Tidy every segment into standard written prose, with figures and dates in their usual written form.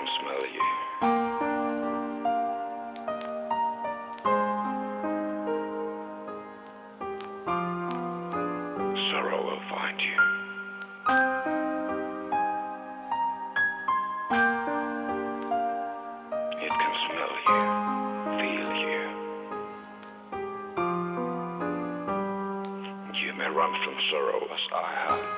can smell you. Sorrow will find you. It can smell you, feel you. You may run from sorrow as I have.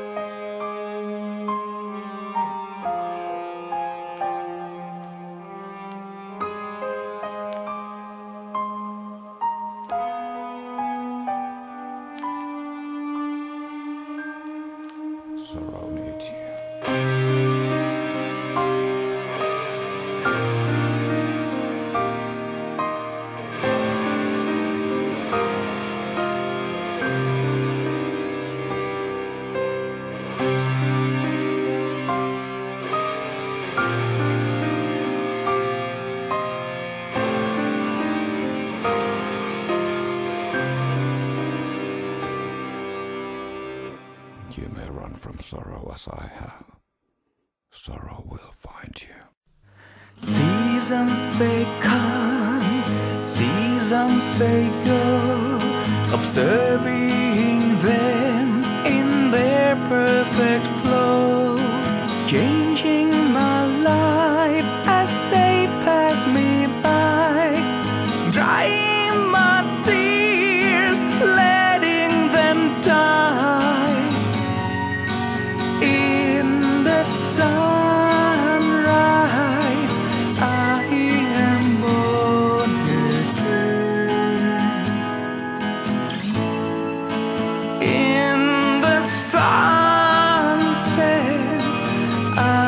Sorrow needs you. You may run from sorrow as I have. Sorrow will find you. Seasons they come, seasons they go, observing them in their perfect flow, changing my life as they pass me by, drying my tears, letting them die. In the sunrise, I am born again. In the sunset, I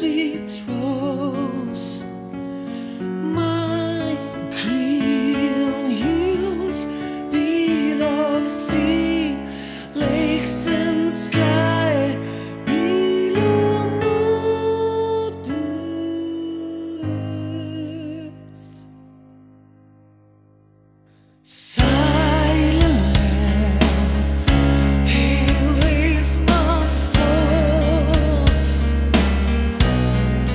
sweet rose. My green hills below sea, lakes and sky below mountains. Silent land, he weighs my faults.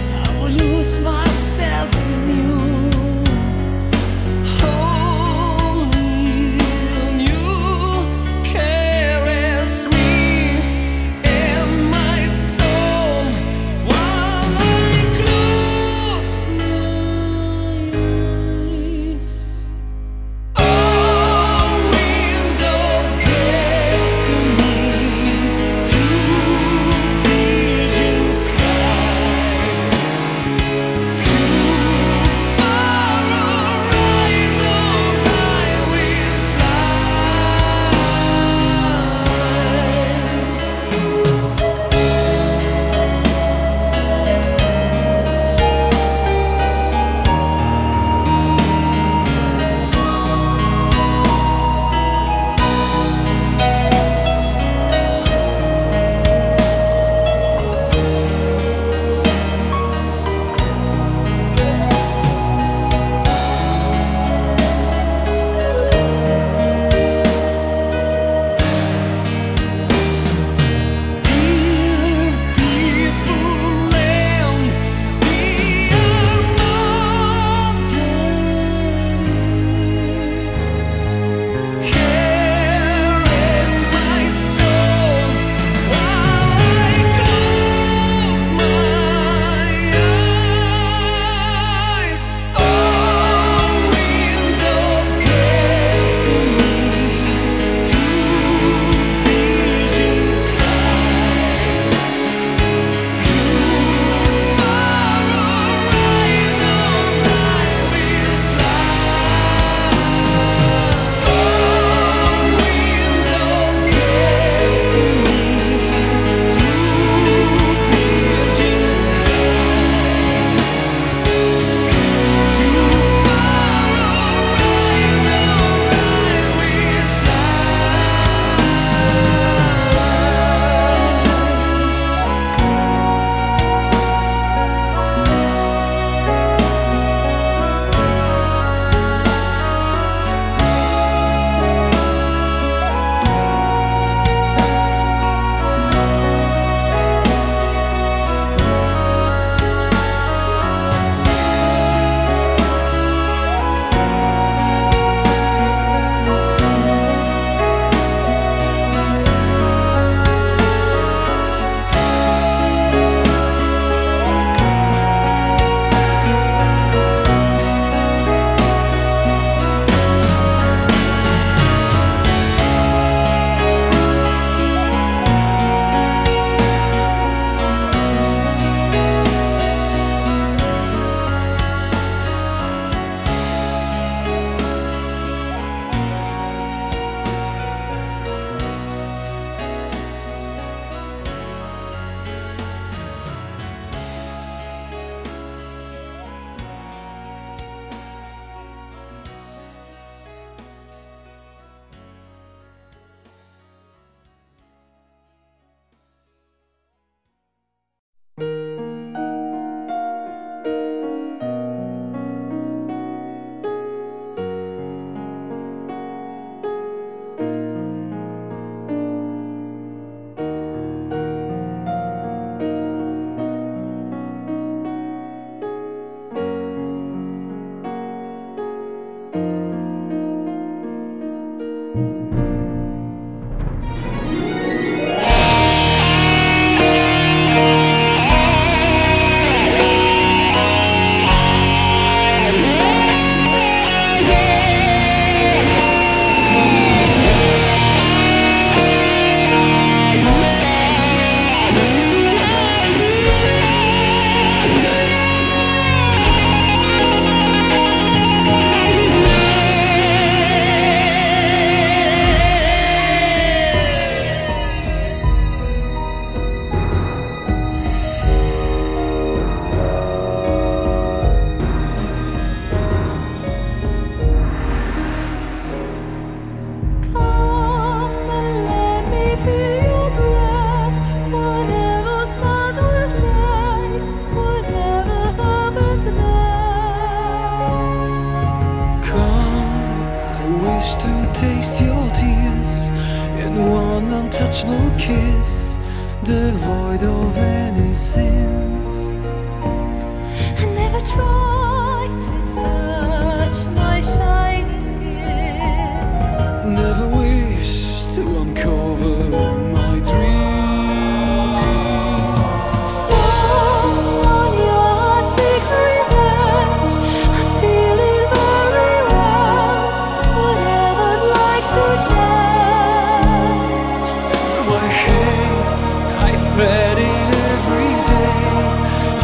tonight. Come, I wish to taste your tears in one untouchable kiss, devoid of any sins. I never tried to touch my shiny skin. Never wish to uncover my dreams. Stone on your heart seeks revenge. I feel it very well, but I would like to judge. My hate, I fed it every day,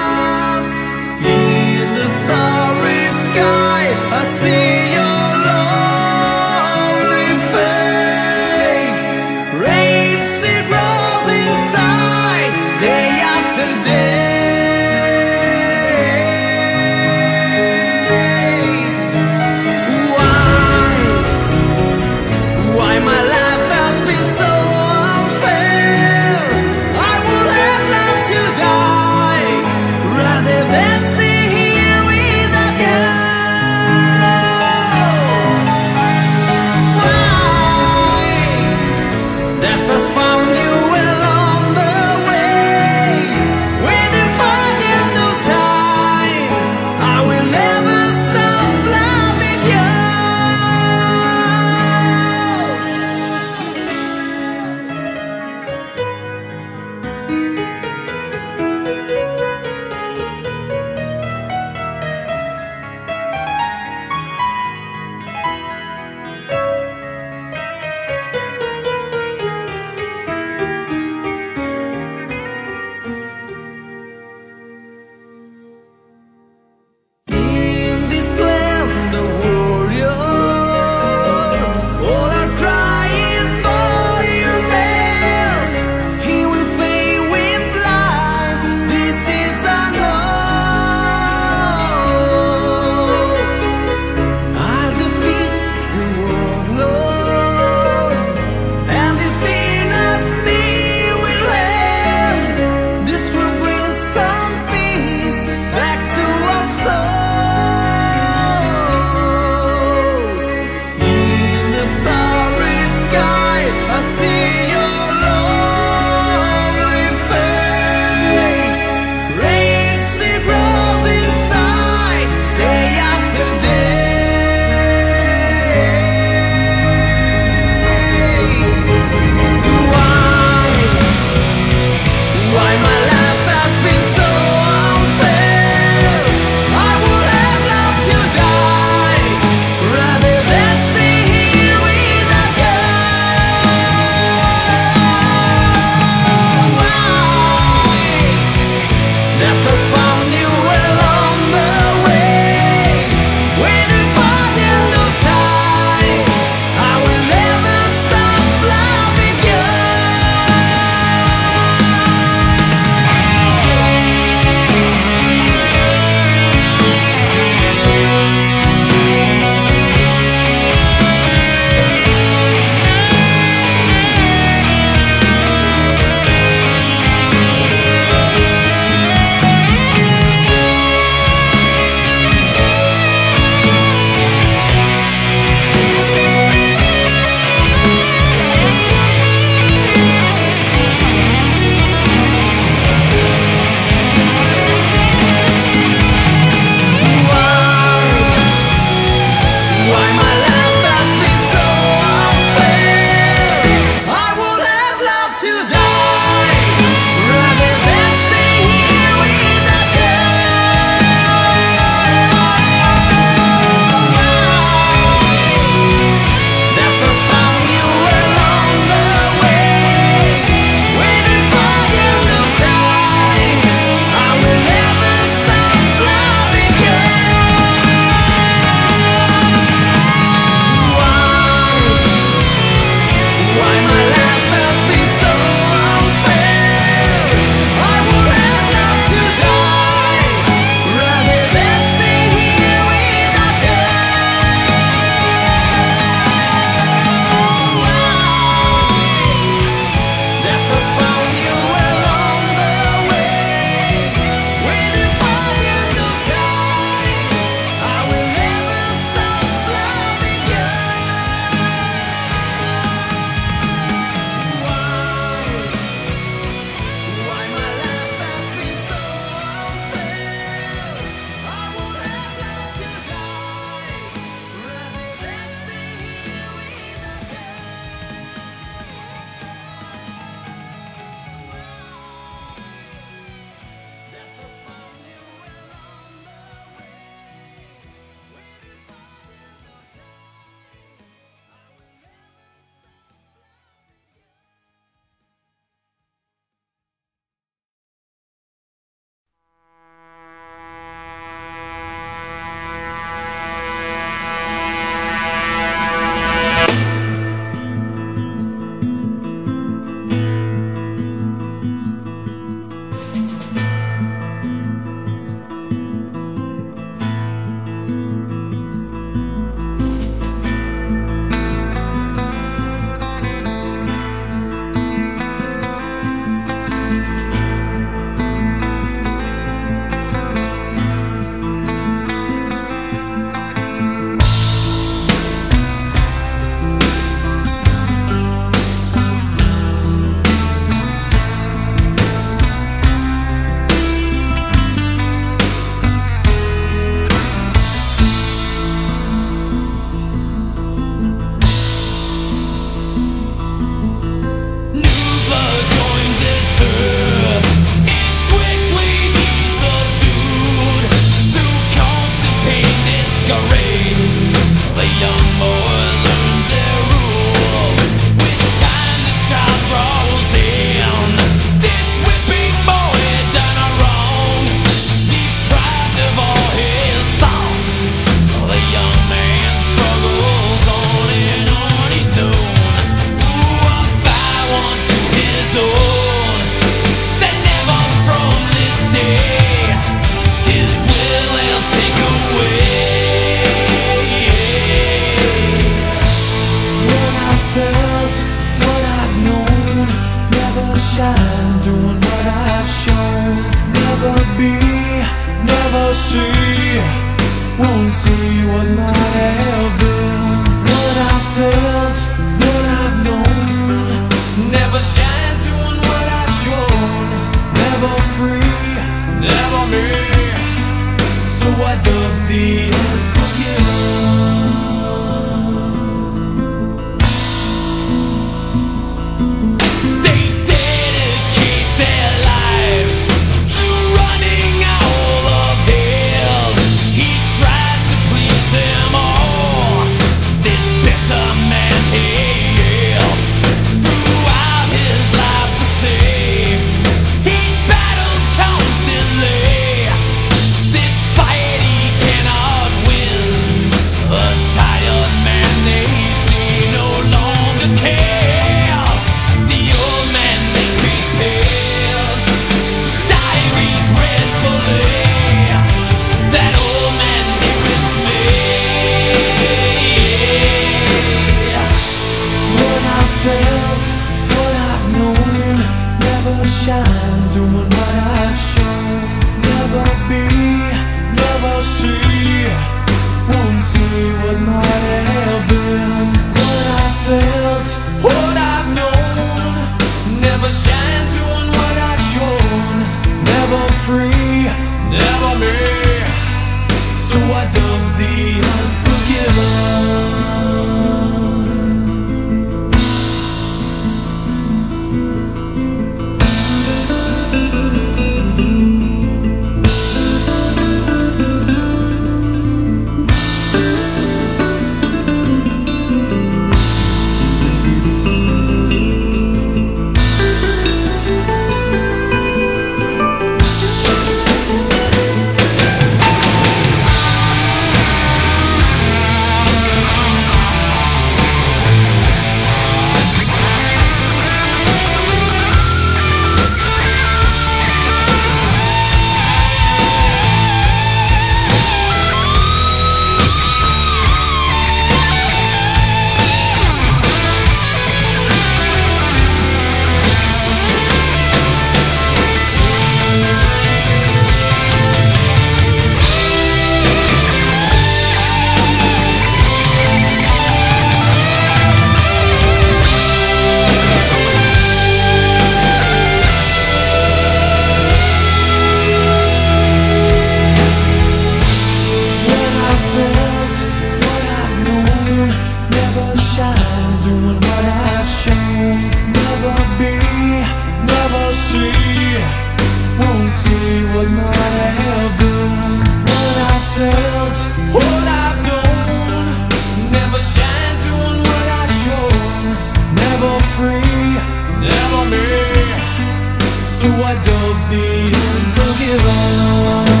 never shine, doing what I've shown. Never be, never see, won't see what might have been. What I felt, what I've known. Never shine, doing what I've shown. Never free, never me. So I dug the unforgiven.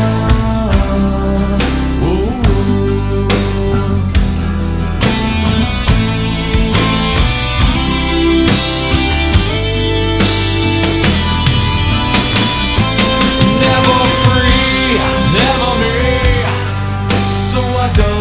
Never free, never me. So I dug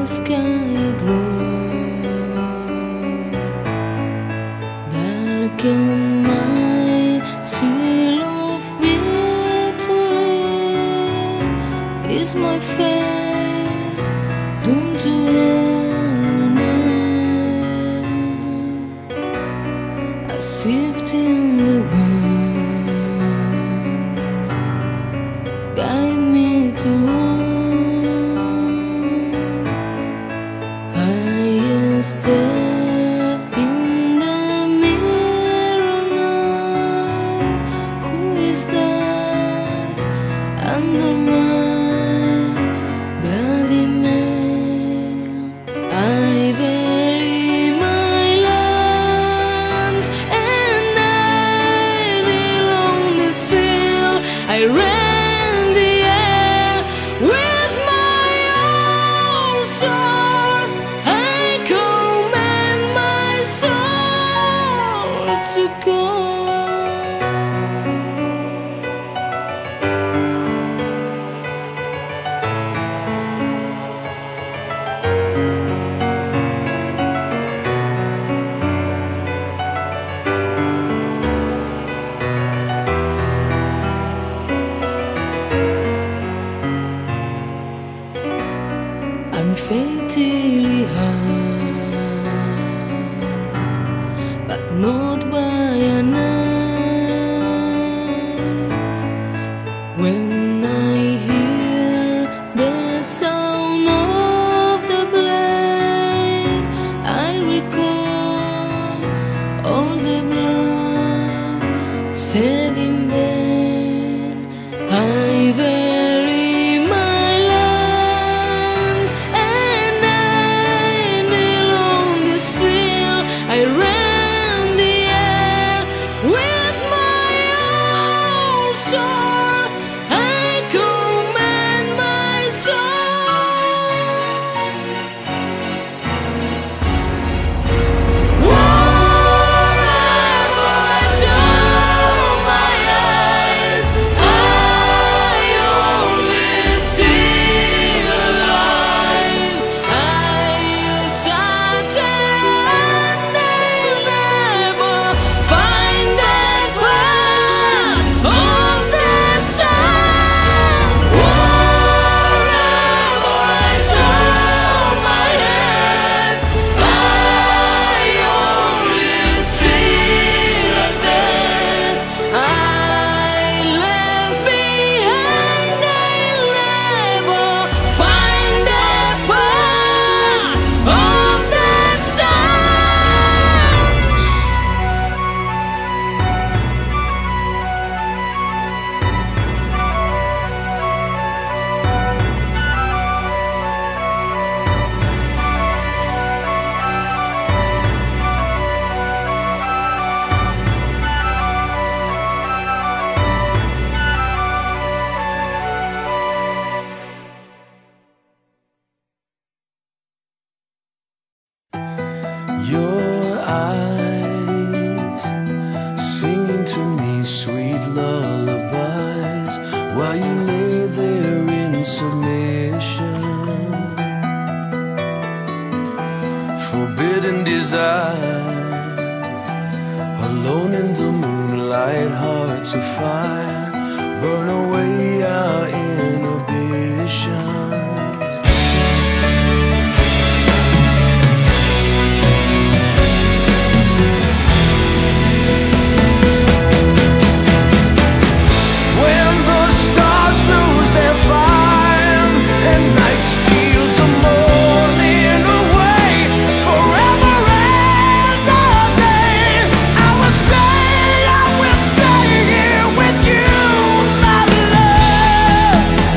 sky aglow, darken my seal of victory. Is my fate doomed to hell and earth? I sipped in the wind, guide me to stare in the mirror now. Who is that under my bloody mail? I bury my lands and I kneel on this field. I rend the air with my own sword. To go. I'm fatally hurt, but not by a night. When I hear the sound of the blade, I recall all the blood shed in vain. I bury my lands and I kneel on this field. I rend the air with my own sword. I command my soul. Wherever I turn my eyes, I only see the lives I search and they'll never find that path on the sun. Wherever I turn my head, I only see the death I left behind. They'll never find that path on the sun. Your eyes singing to me sweet lullabies while you lay there in submission. Forbidden desire, alone in the moonlight, hearts afire, burn away our inhibitions. When the stars lose their fire and night steals the morning away, forever and a day, I will stay here with you, my love.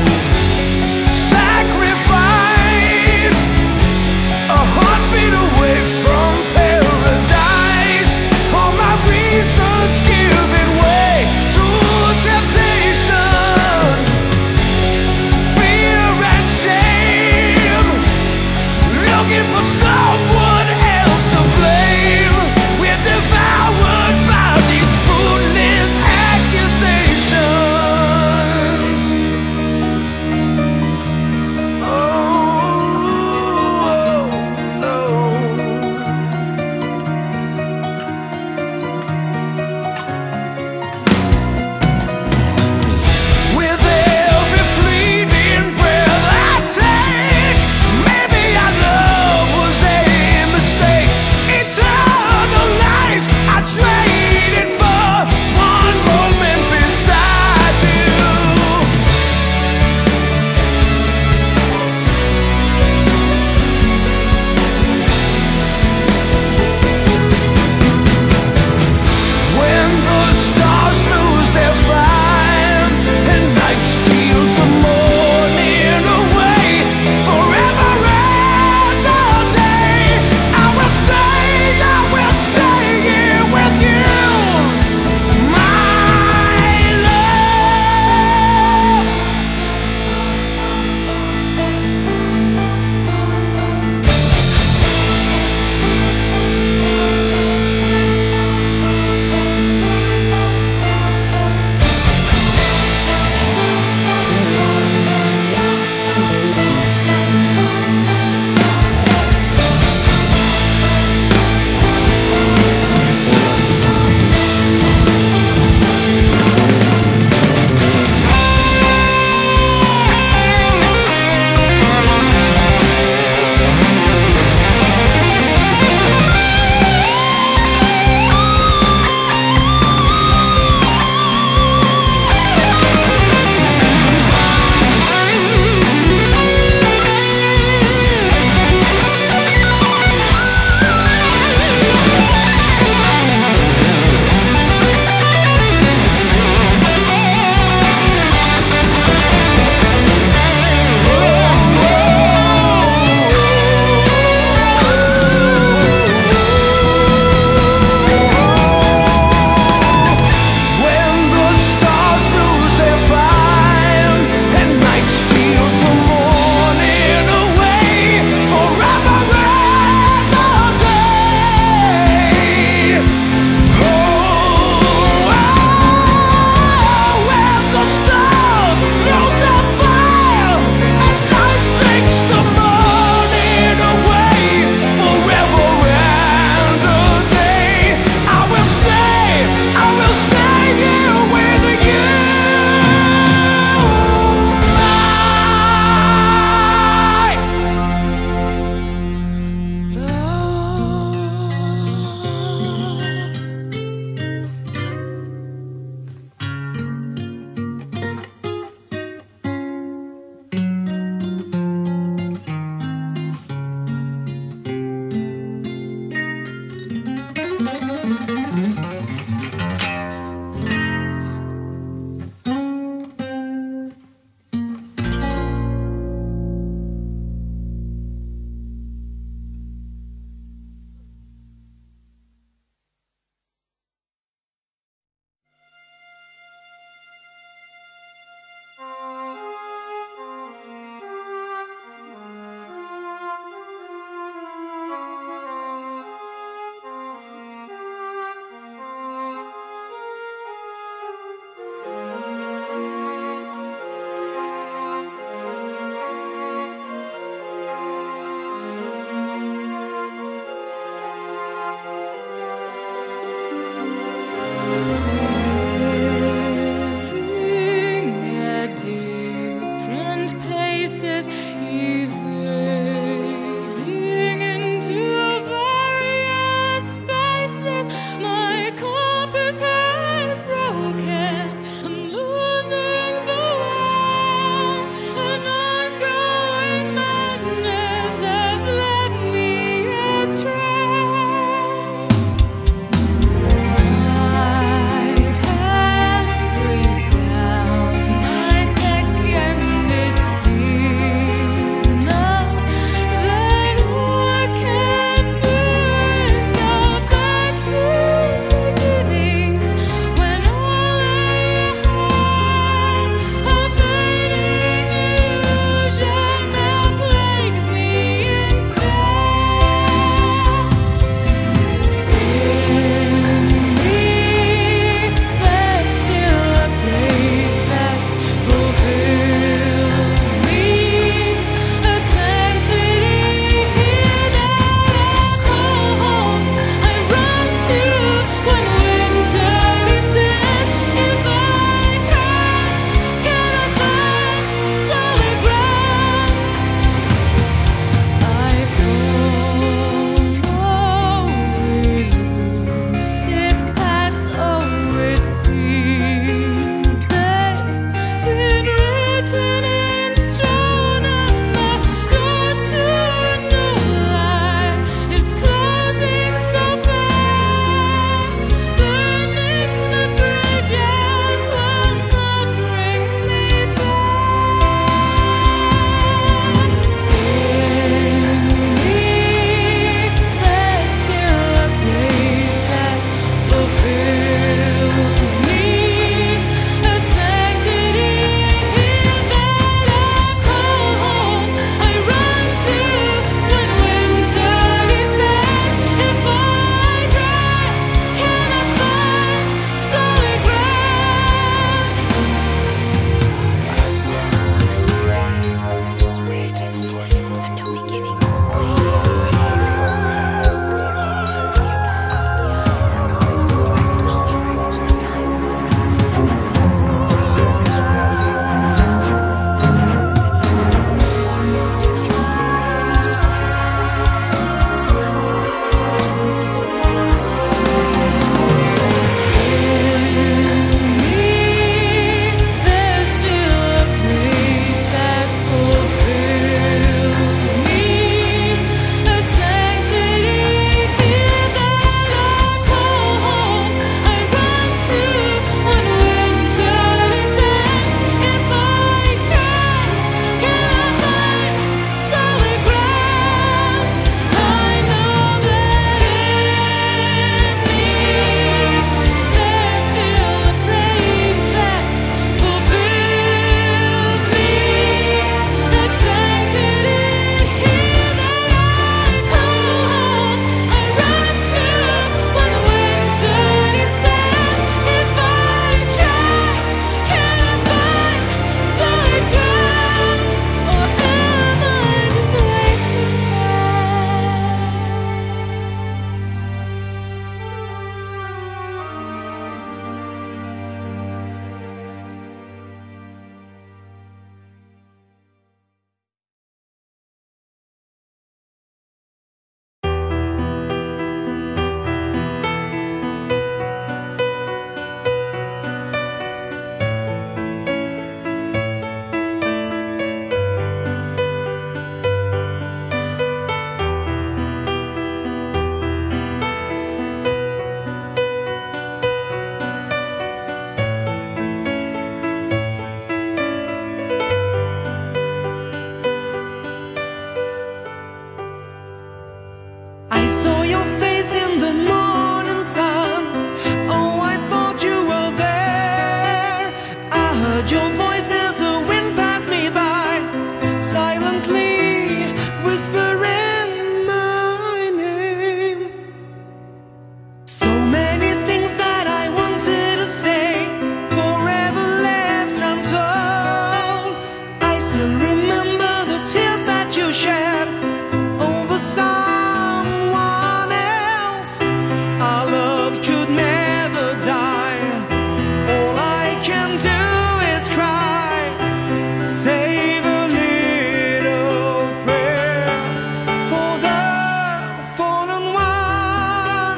still remember the tears that you shed over someone else. Our love could never die. All I can do is cry. Save a little prayer for the fallen one.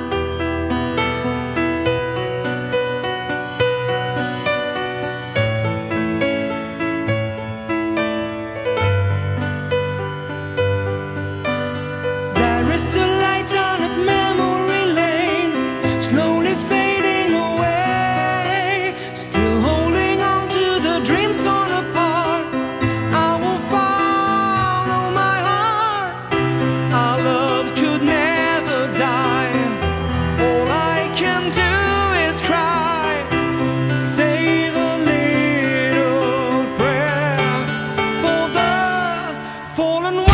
There is a light down at memory lane, slowly fading away. Still holding on to the dreams torn apart. I will follow my heart. Our love could never die. All I can do is cry. Save a little prayer for the fallen one.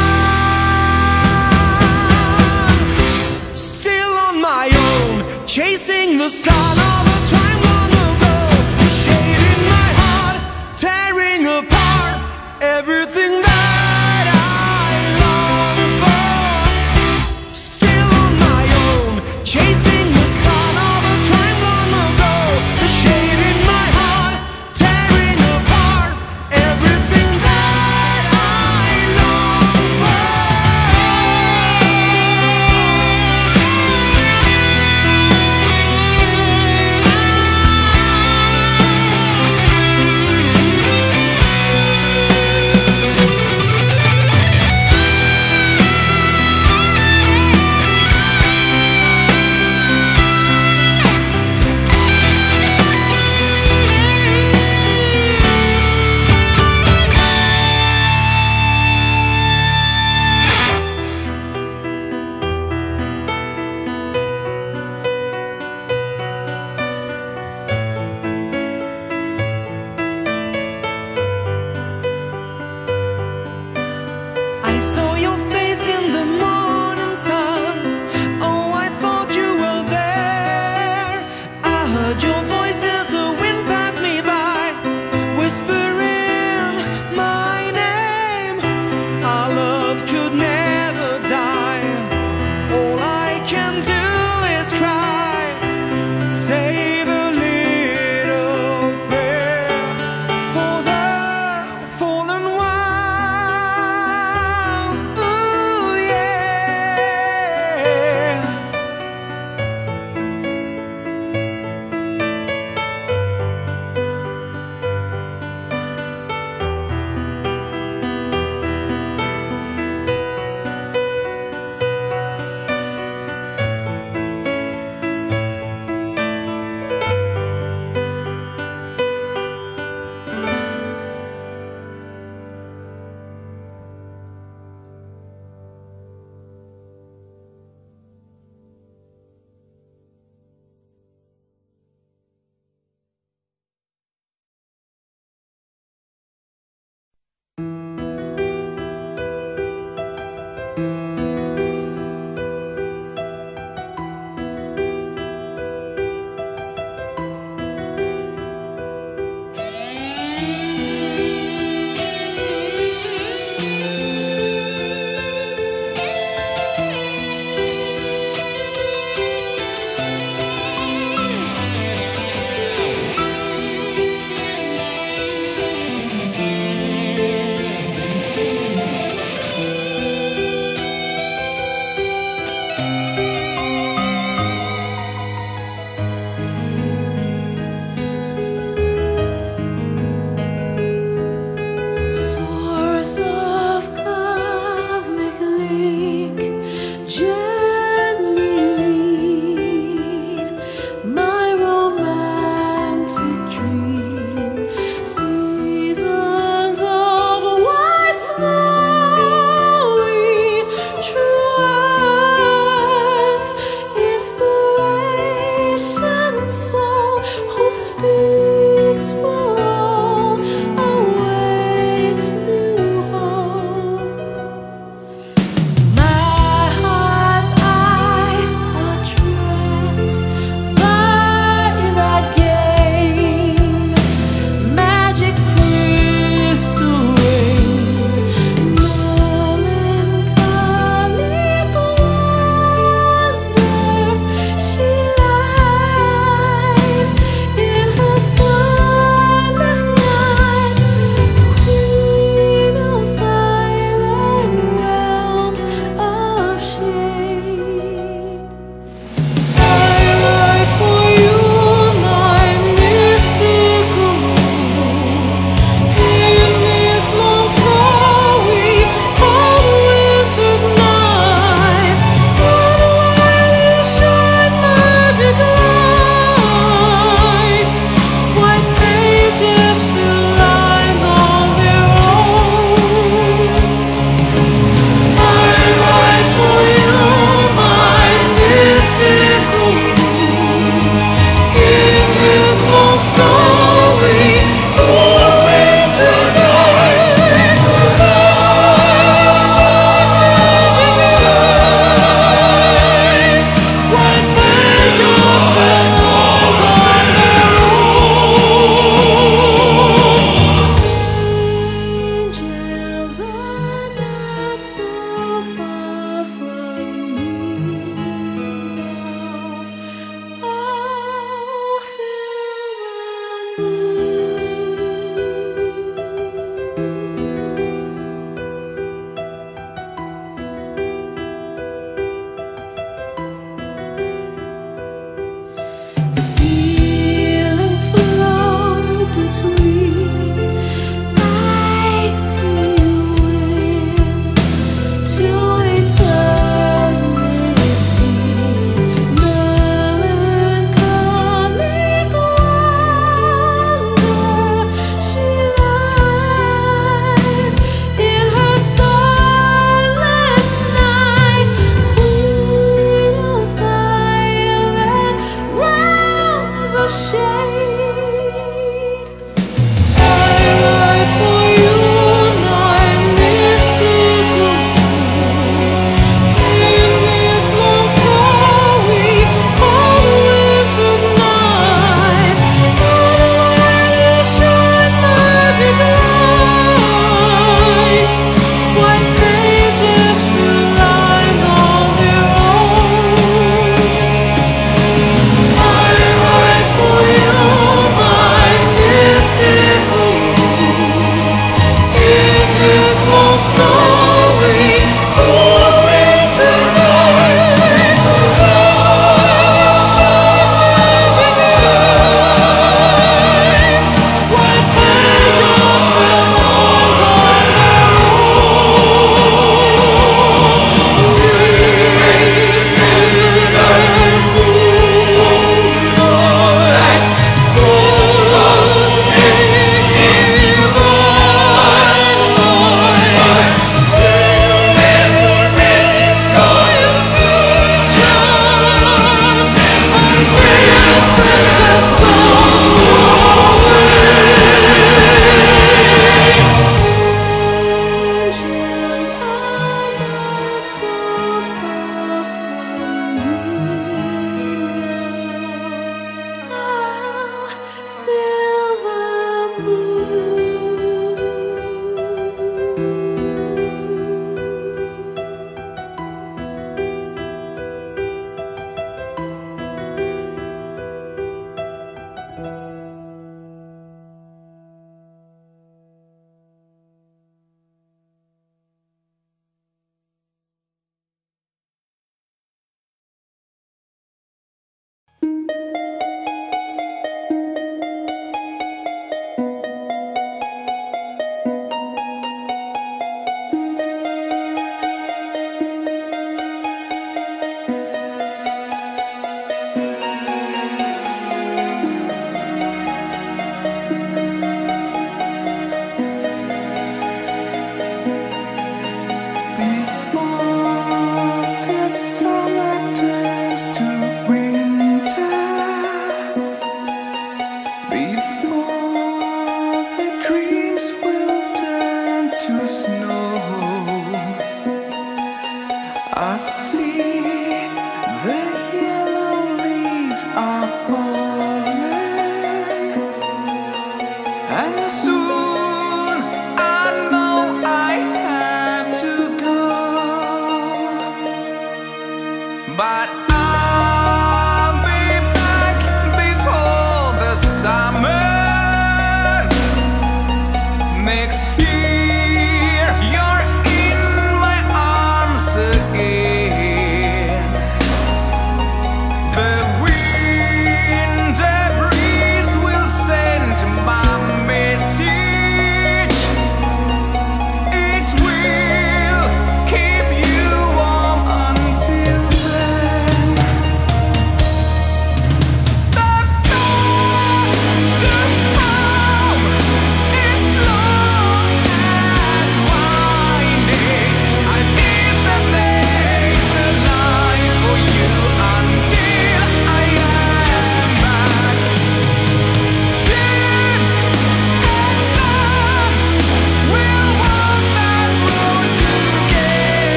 Still on my own, chasing the sun of a time long ago. The shade in my heart, tearing apart everything that I long for. Still on my own, chasing the sun of a time long ago. The shade in my heart, tearing apart everything that I long for.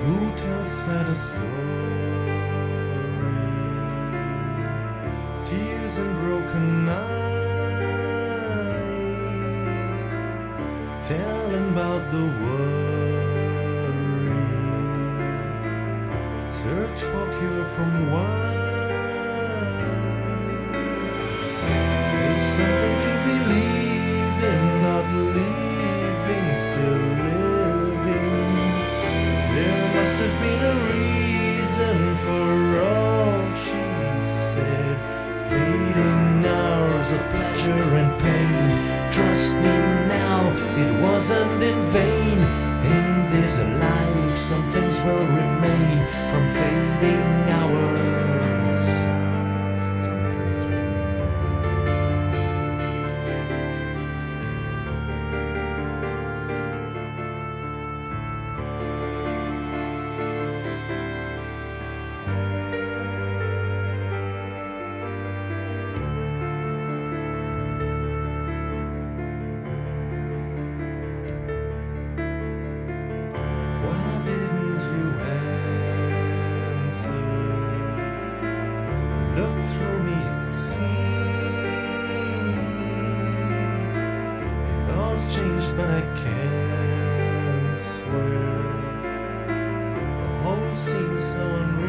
Who tells sad a story? Tears and broken eyes, telling about the worries. Search for cure from wine. There's something to believe in, not living, still living. There must have been a reason for all she said. Fading hours of pleasure and pain. Trust me now, it wasn't in vain. In this life, some things will remain from fading hours. Some things will Why didn't you answer? Look through me, it seemed it all's changed, but I can't swear. The whole scene's so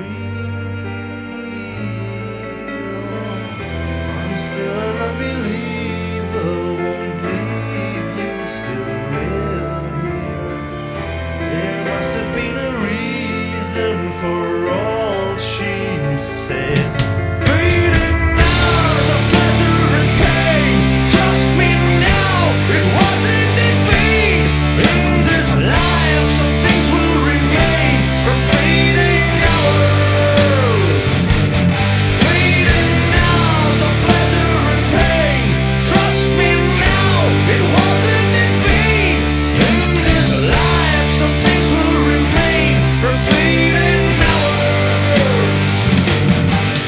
unreal. I'm still an unbeliever, won't leave you, still live here. There must have been a reason for all she said. Fading hours of pleasure and pain. Trust me now, it wasn't in vain. In this life, some things will remain from fading hours. Fading hours of pleasure and pain. Trust me now, it wasn't in vain. In this life, some things will remain from fading hours.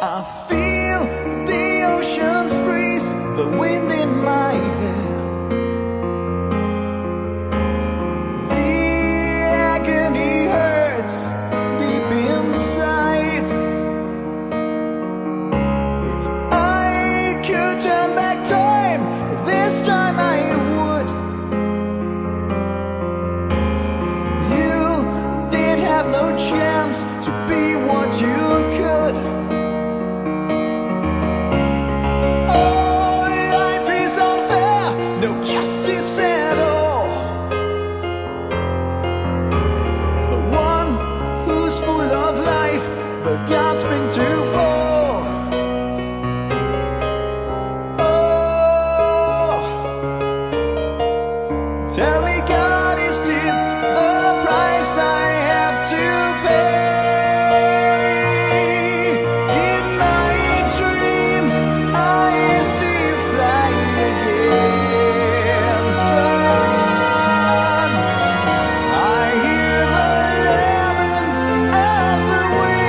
I feel the ocean's breeze, the wind in my hair. The agony hurts deep inside. If I could turn back time, this time I would. You did have no chance to be what you could. Oh, life is unfair, no justice at all. The one who's full of life, the gods bring to fall. Oh, tell me, God, is this the price I have to pay? In my dreams, I see you fly again, son. I hear the lament of the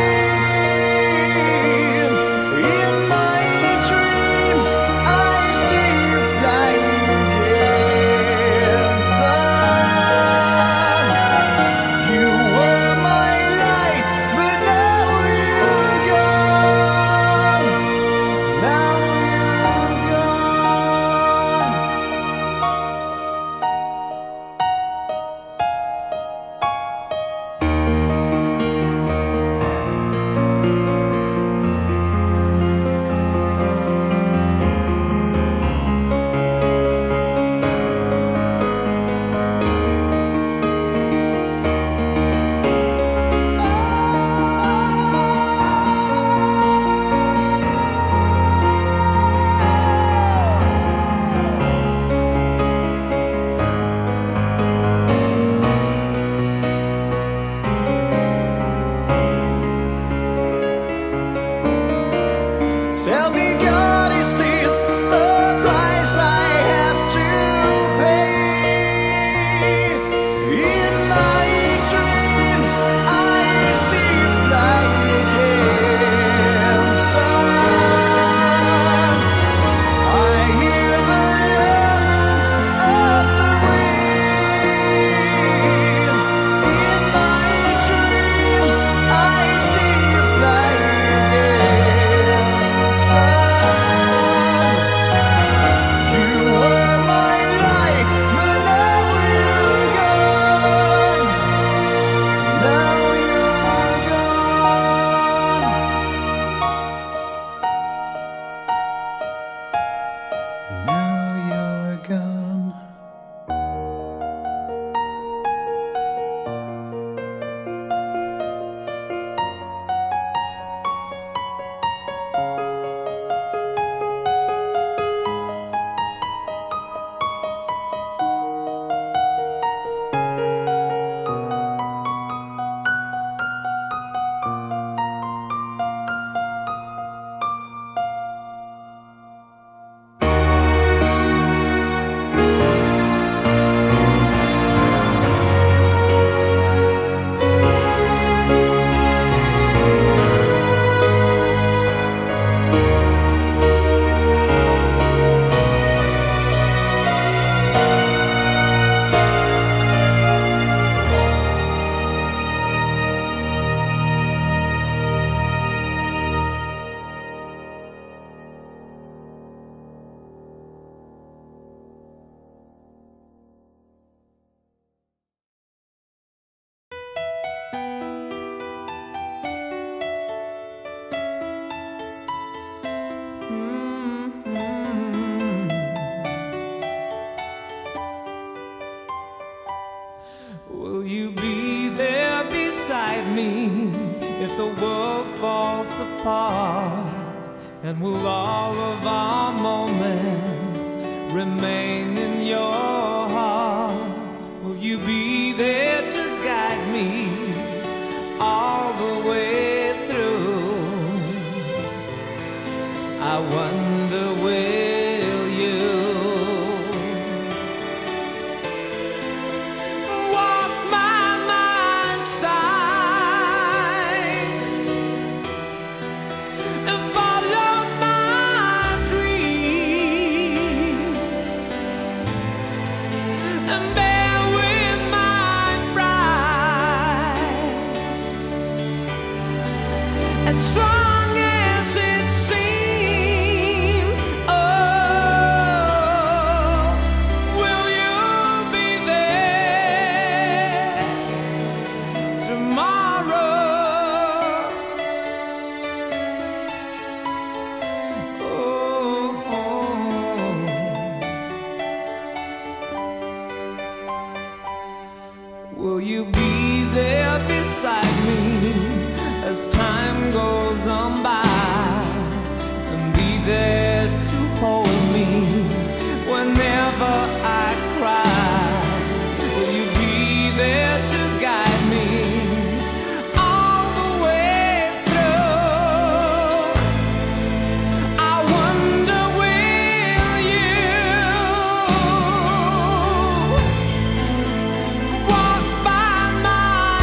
wind. In my dreams, I see you fly again, son. You were my light, but now you're gone. Now you're gone. Tell me, God, is this the price I have to pay? In my dreams, I see you fly again, son. I hear the lament of the wind. In my dreams, I see you fly again, son. You were my light, but now you're gone. Now you're gone. Now you're gone. Will you be there beside me if the world falls apart? And will all of our moments remain in your heart? Will you be there to guide me all the way through? I wonder, will you walk by my side and as strong as it seems. Oh, will you be there tomorrow? Will you be there beside me as time goes on by, and be there to hold me whenever I cry? Will you be there to guide me all the way through? I wonder, will you walk by my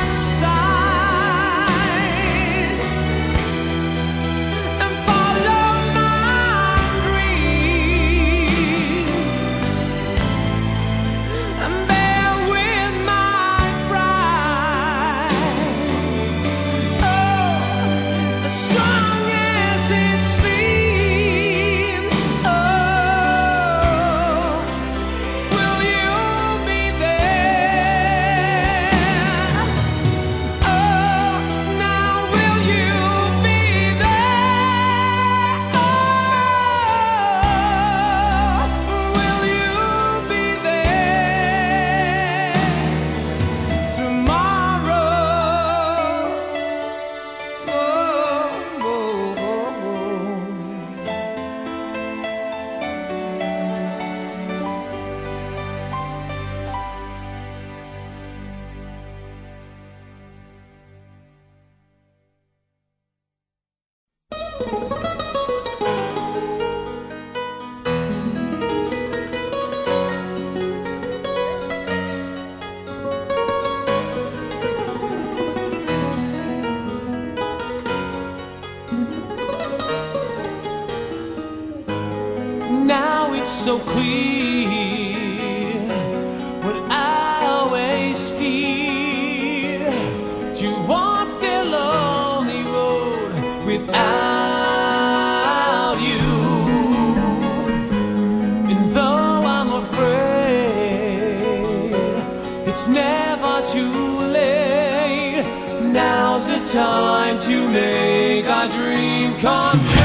side and follow my dreams and bear with my pride? Oh, as strong as it seems. Oh, will you be there? Oh, now will you be there? Oh, will you be there tomorrow? Oh, oh, oh, oh. Now it's so clear what I always fear, to walk the lonely road without you. And though I'm afraid, it's never too late. Now's the time to make our dream come true.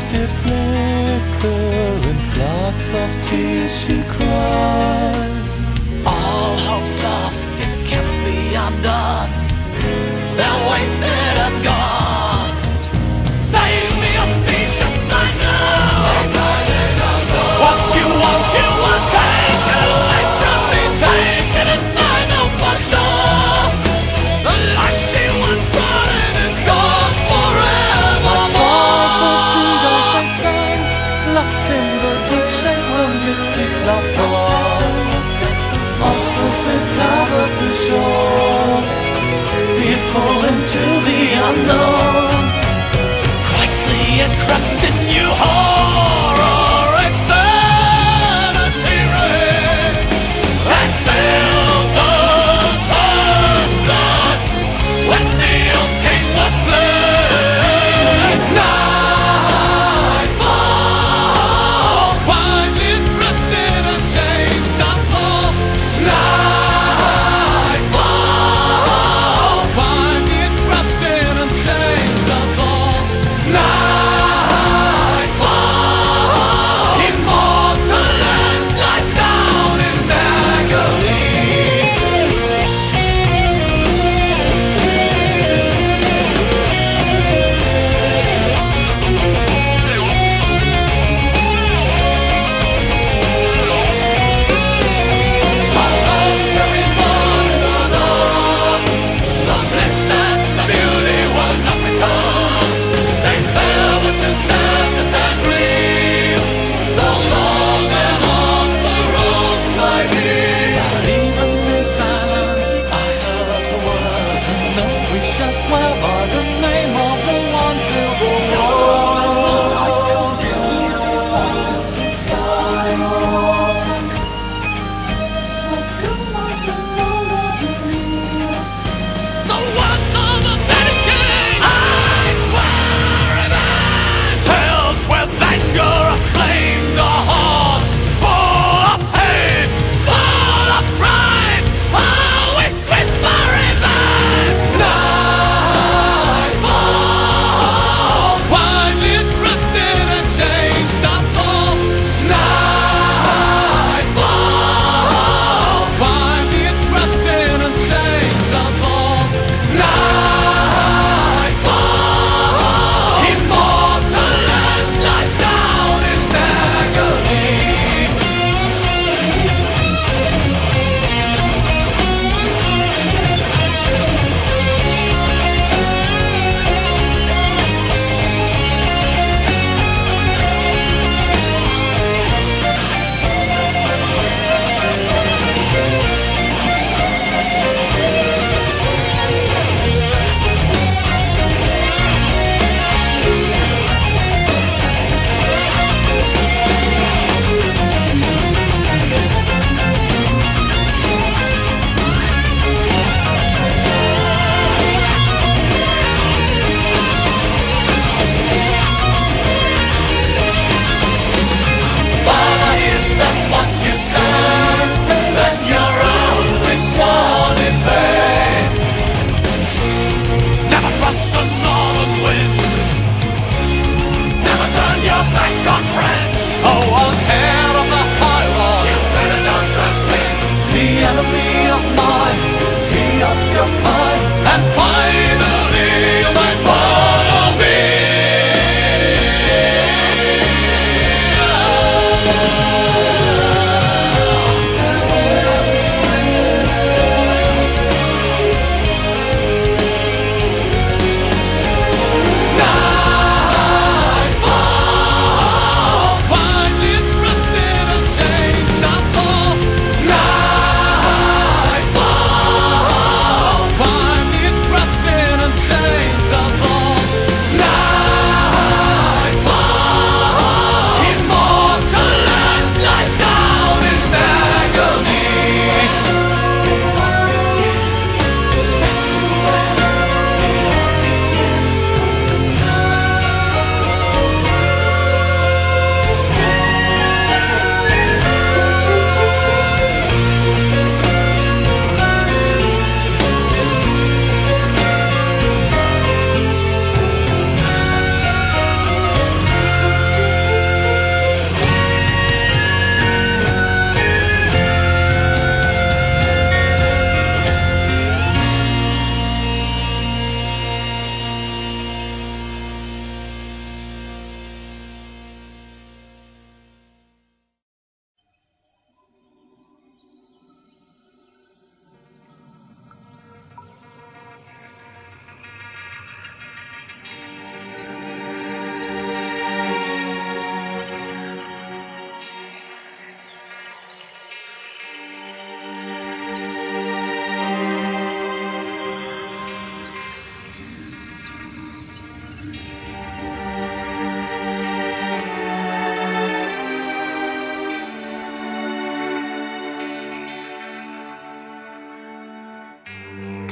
did flicker, in floods of tears she cried. All hope's lost, it can't be undone. They're wasted and gone. Save me your speeches, I know. What you want, take it away from me. Take it and I know for sure. The life she once brought in is gone forever. Sorrowful seagulls they sang, lost in the deep shades the mystic love brought. Monsters that covered the shore, Fearful into the unknown. Quickly it crept in you, horror, insanity reigned. And still the first blood when the old king was slain. Nightfall quietly drifted and changed us all. Nightfall quietly drifted and changed.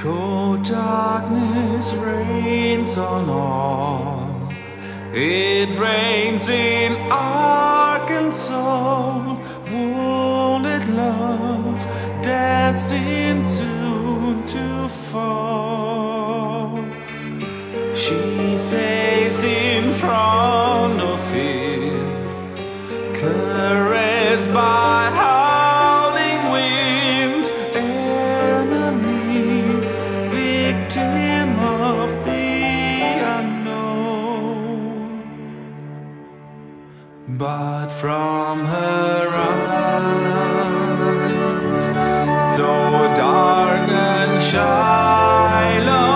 Cold darkness reigns on all. It rains in Arkansas. Wounded love, destined soon to fall. She stays in front of him, caressed by howling wind. Enemy, victim of the unknown. But from her eyes, so dark and shallow,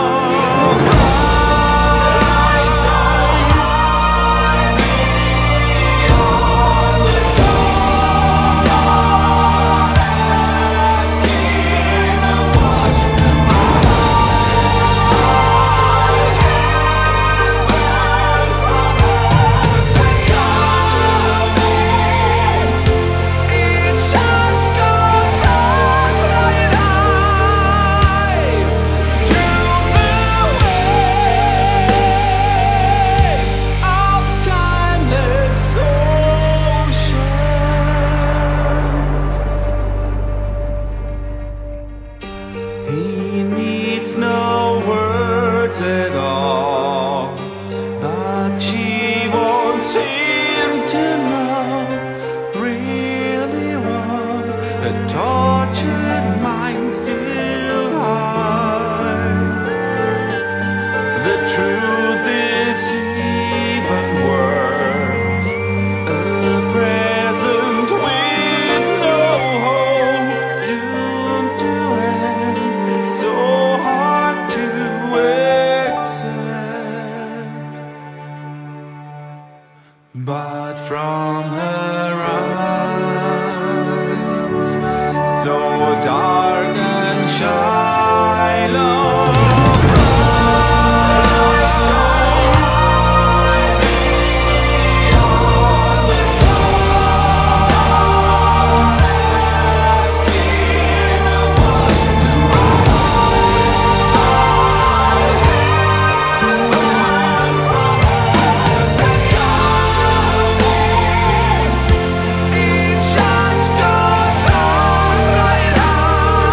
he needs no words at all, but she wants him to know really what a tortured mind still hides. The truth is even worse, a present with no hope, soon to end, so hard to accept. But from her eyes, so dark and shallow, it just goes on right on.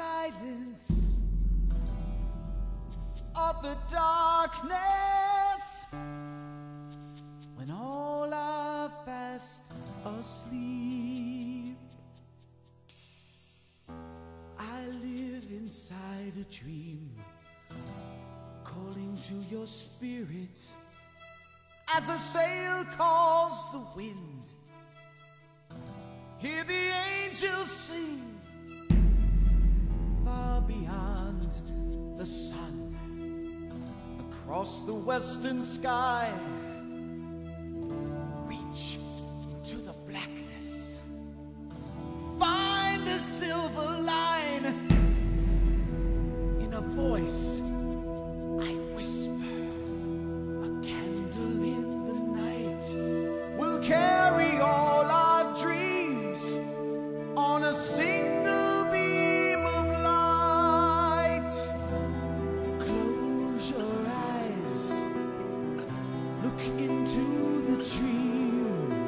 silence of the darkness, when all are fast asleep, I live inside a dream, calling to your spirit as a sail calls the wind. Hear the angels sing far beyond the sun, across the western sky. Reach into the blackness, find the silver line. In a voice I whisper, a candle in the night will carry all our dreams on a single beam of light. Close your eyes, look into the dream.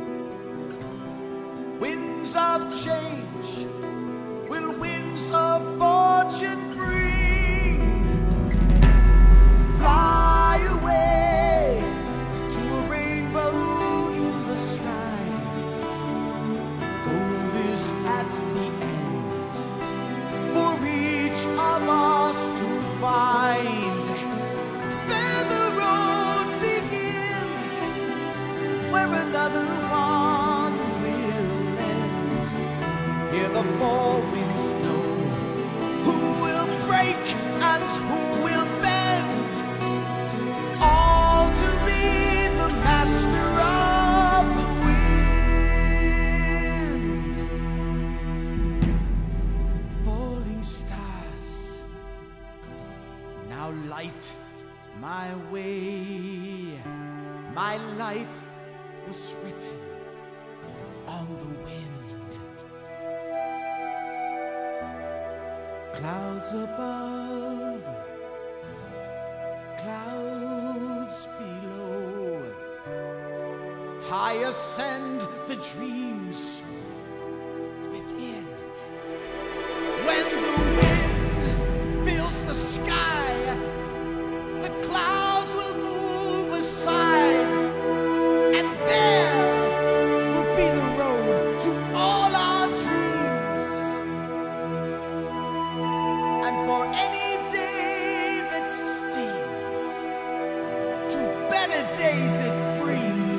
Winds of change will winds of fortune bring. Fly away to a rainbow in the sky. Gold is at the end for each of us to find. Then the road begins where another one will end. Hear the four winds know who will break and who will bend, all to be the master of the wind. Falling stars, now light my way. My life was written on the wind. Clouds above, clouds below, high ascend the dreams within. When the wind fills the sky, the clouds will move aside, and there will be the road to all our dreams. And for any day that stings, to better days it brings.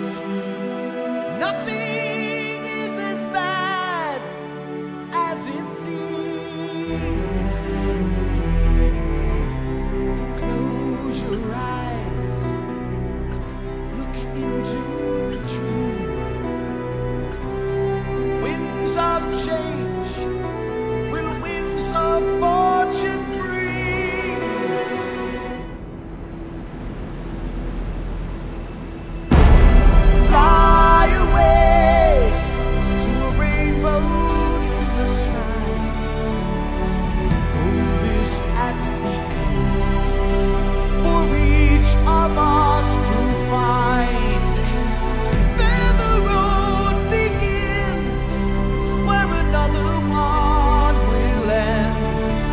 Nothing is as bad as it seems. Close your eyes, look into the dream. Winds of change will winds of fortune bring. Fly away to a rainbow in the sky. Gold is at the end for each of us to find. Then the road begins where another one will end.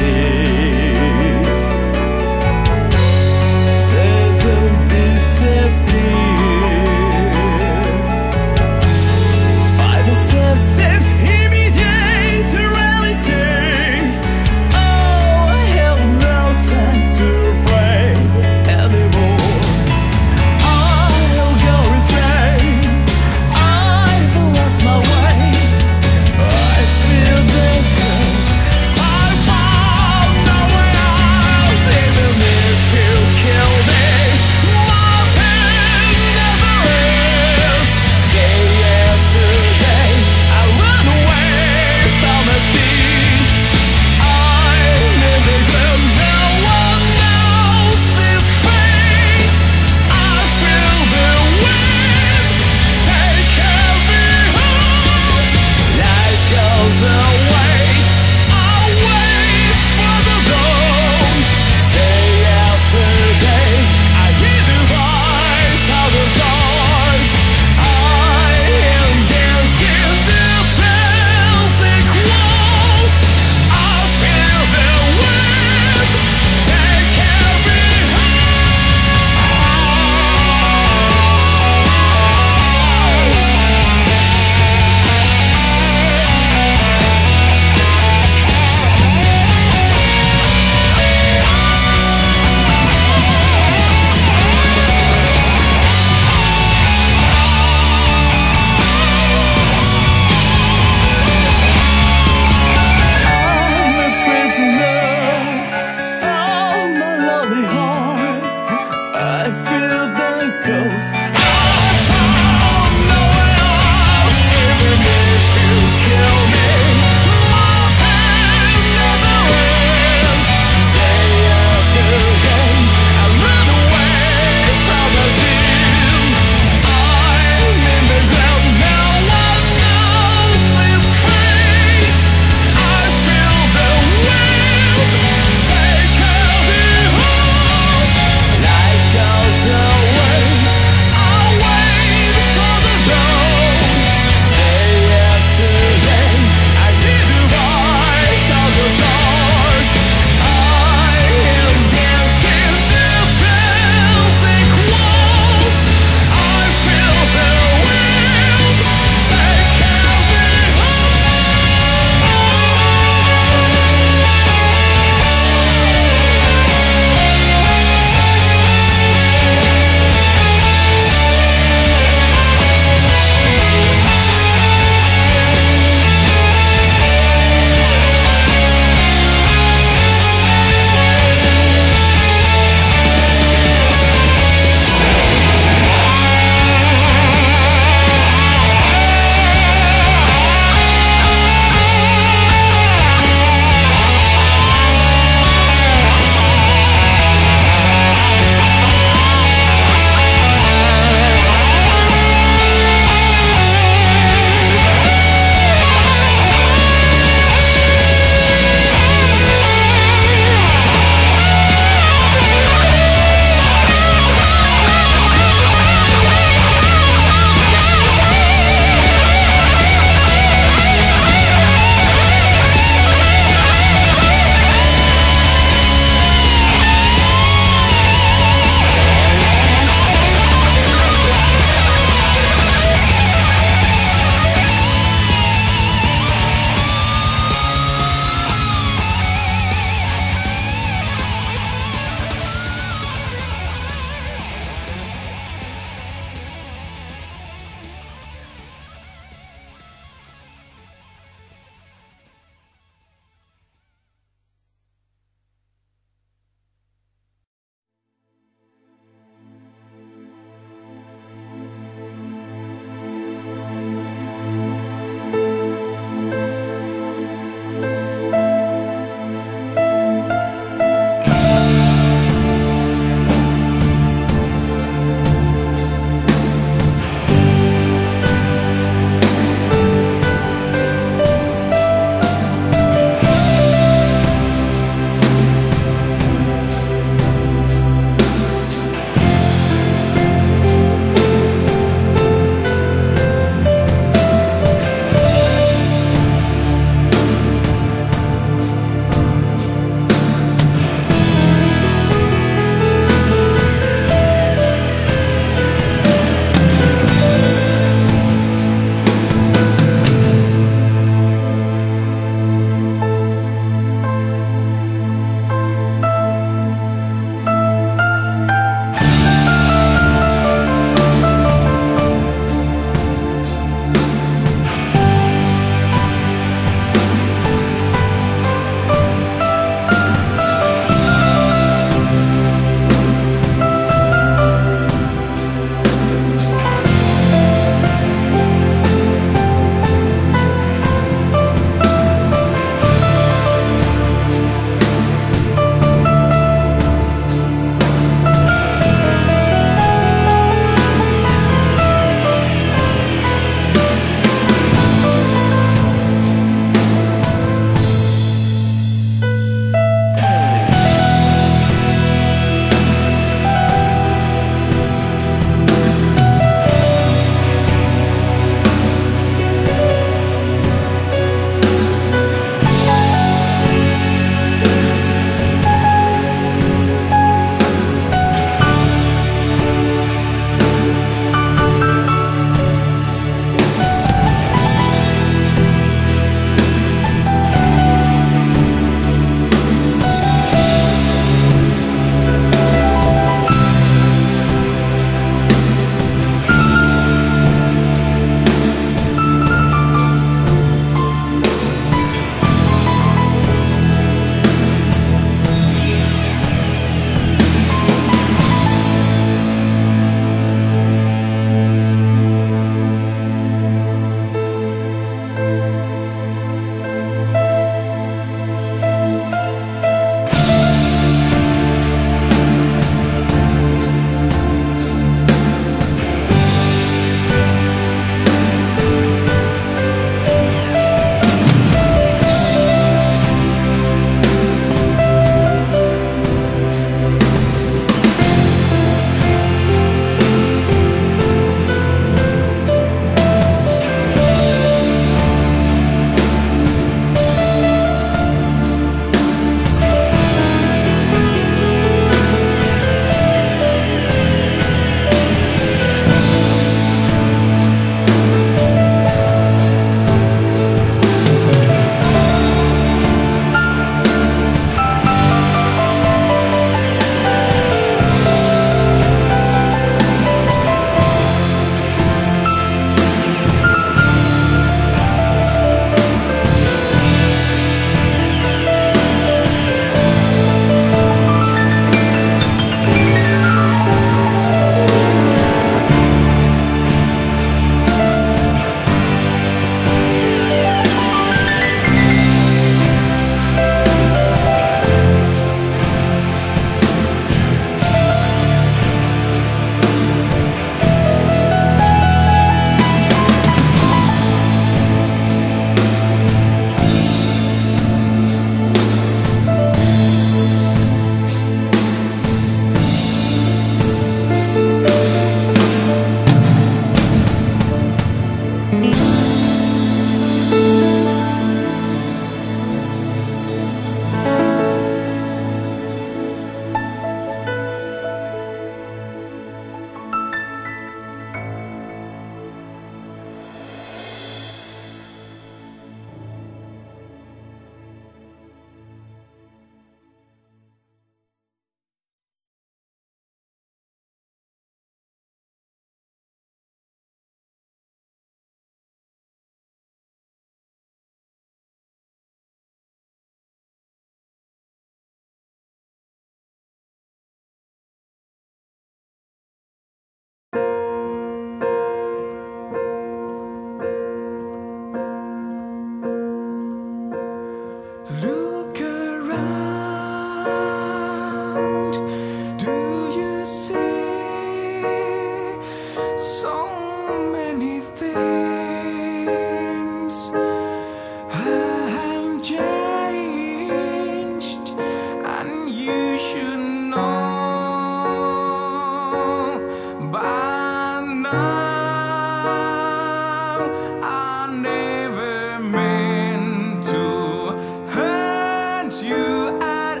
I never meant to hurt you at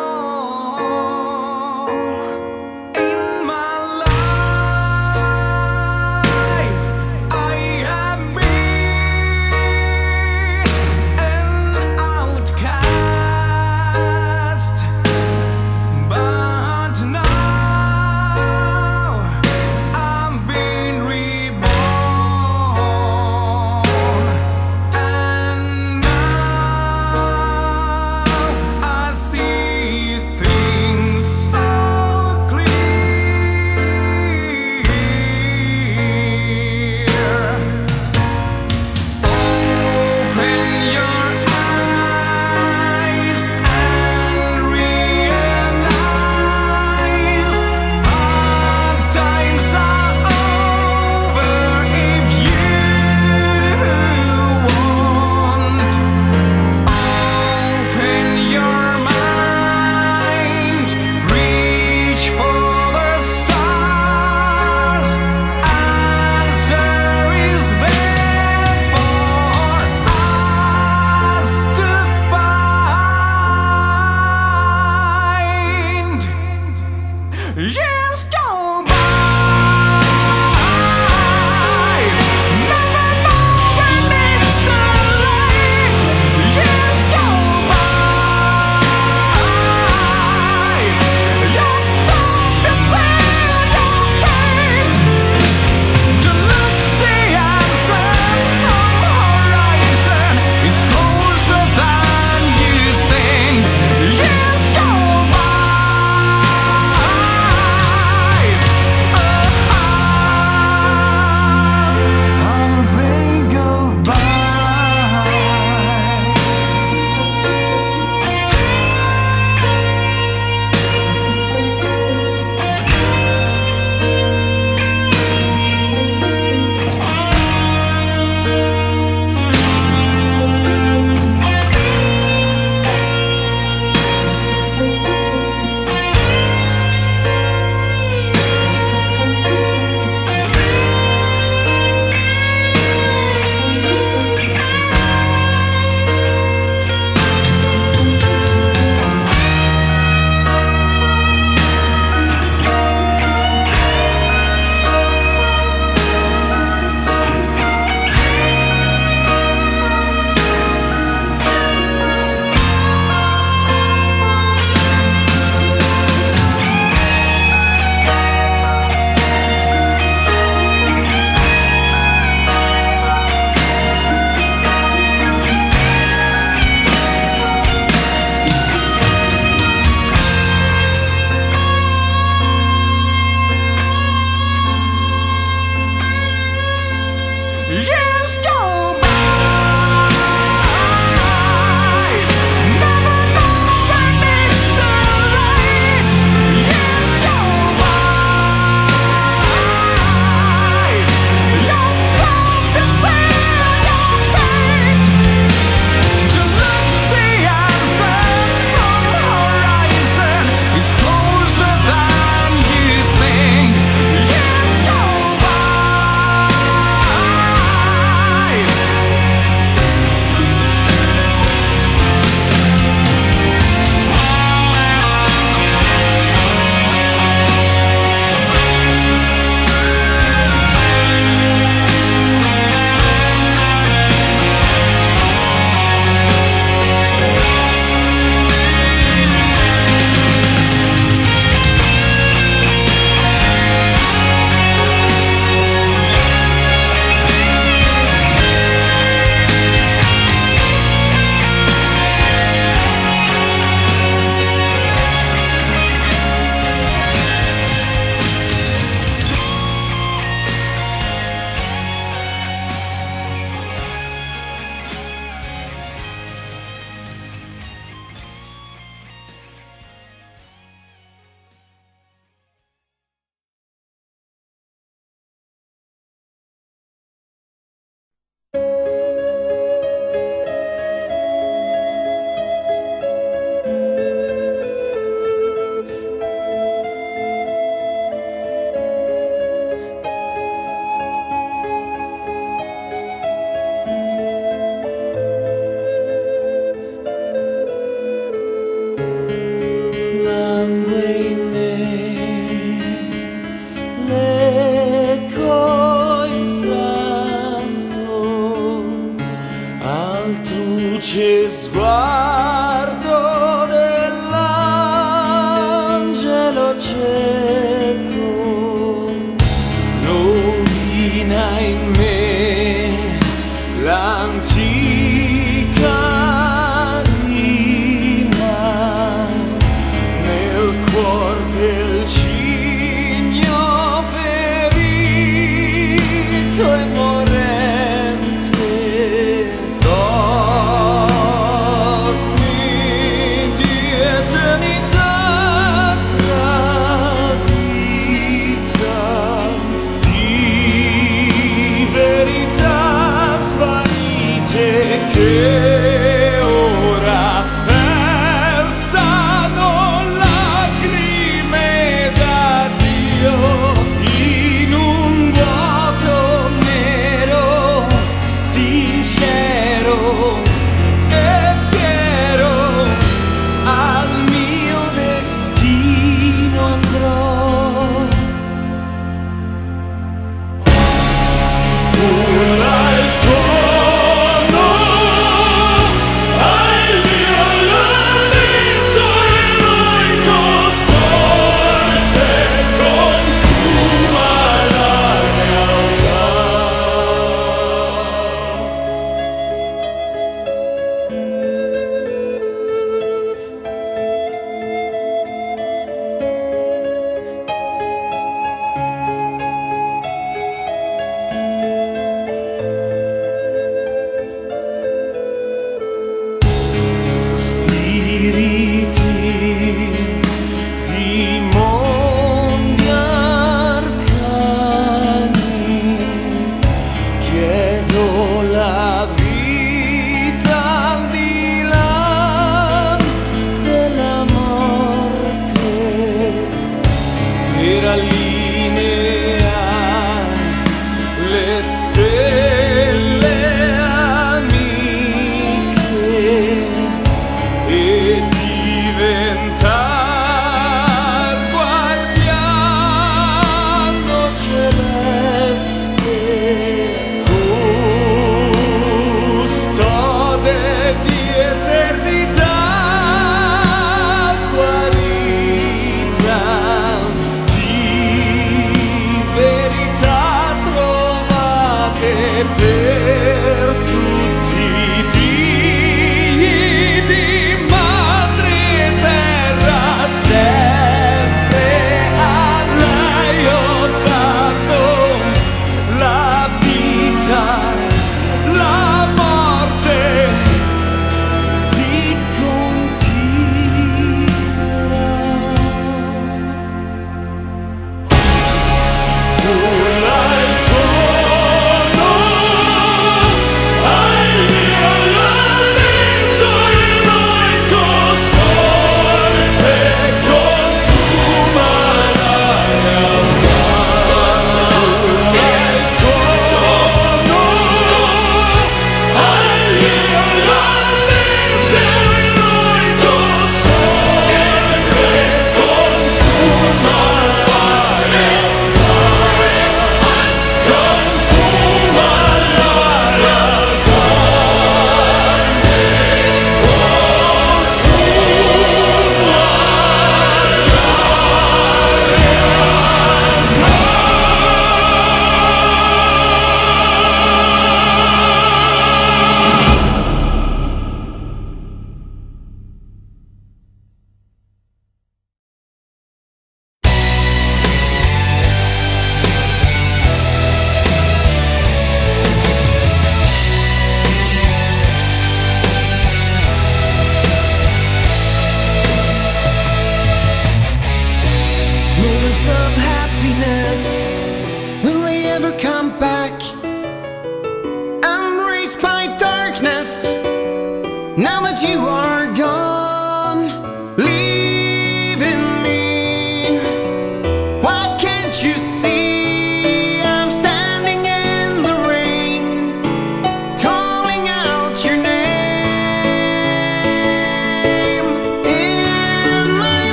all. In my life, I have been an outcast, but now I'm being dolce sguardo dell'angelo cieco rovina in me l'antica rima nel cuor del cigno ferito e morente. Dos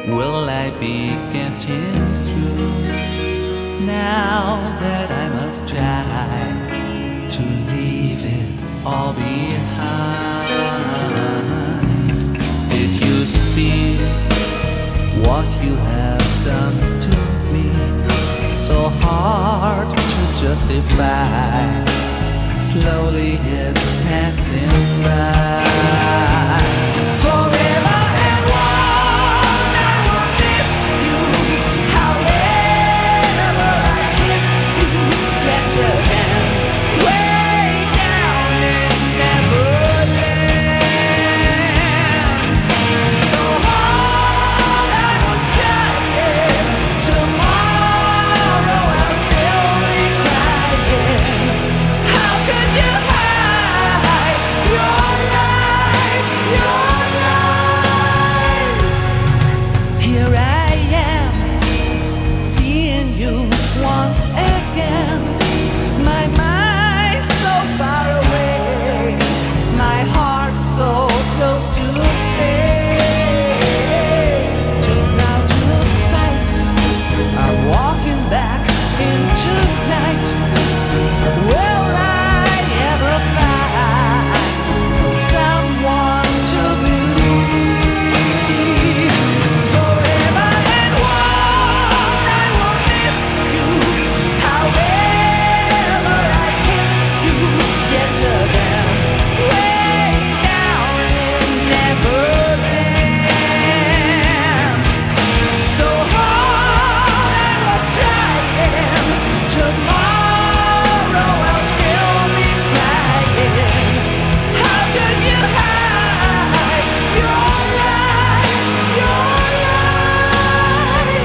will I be getting through? Now that I must try to leave it all behind. Did you see what you have done to me? So hard to justify. Slowly it's passing by. Forever and one, I will miss you. However I kiss you, yet again, way down in Neverland. So hard I was trying. Tomorrow I'll still be crying. How could you hide your life, your life? Here I am, seeing you once again. My mind so far away, my heart so close to stay. Too proud to fight, I'm walking back into night. Will I ever find someone to believe? Forever and one, I will miss you. However I kiss you, yet again, way down in Neverland. So hard I was trying. Tomorrow I'll still be crying. How could you hide your life, your life?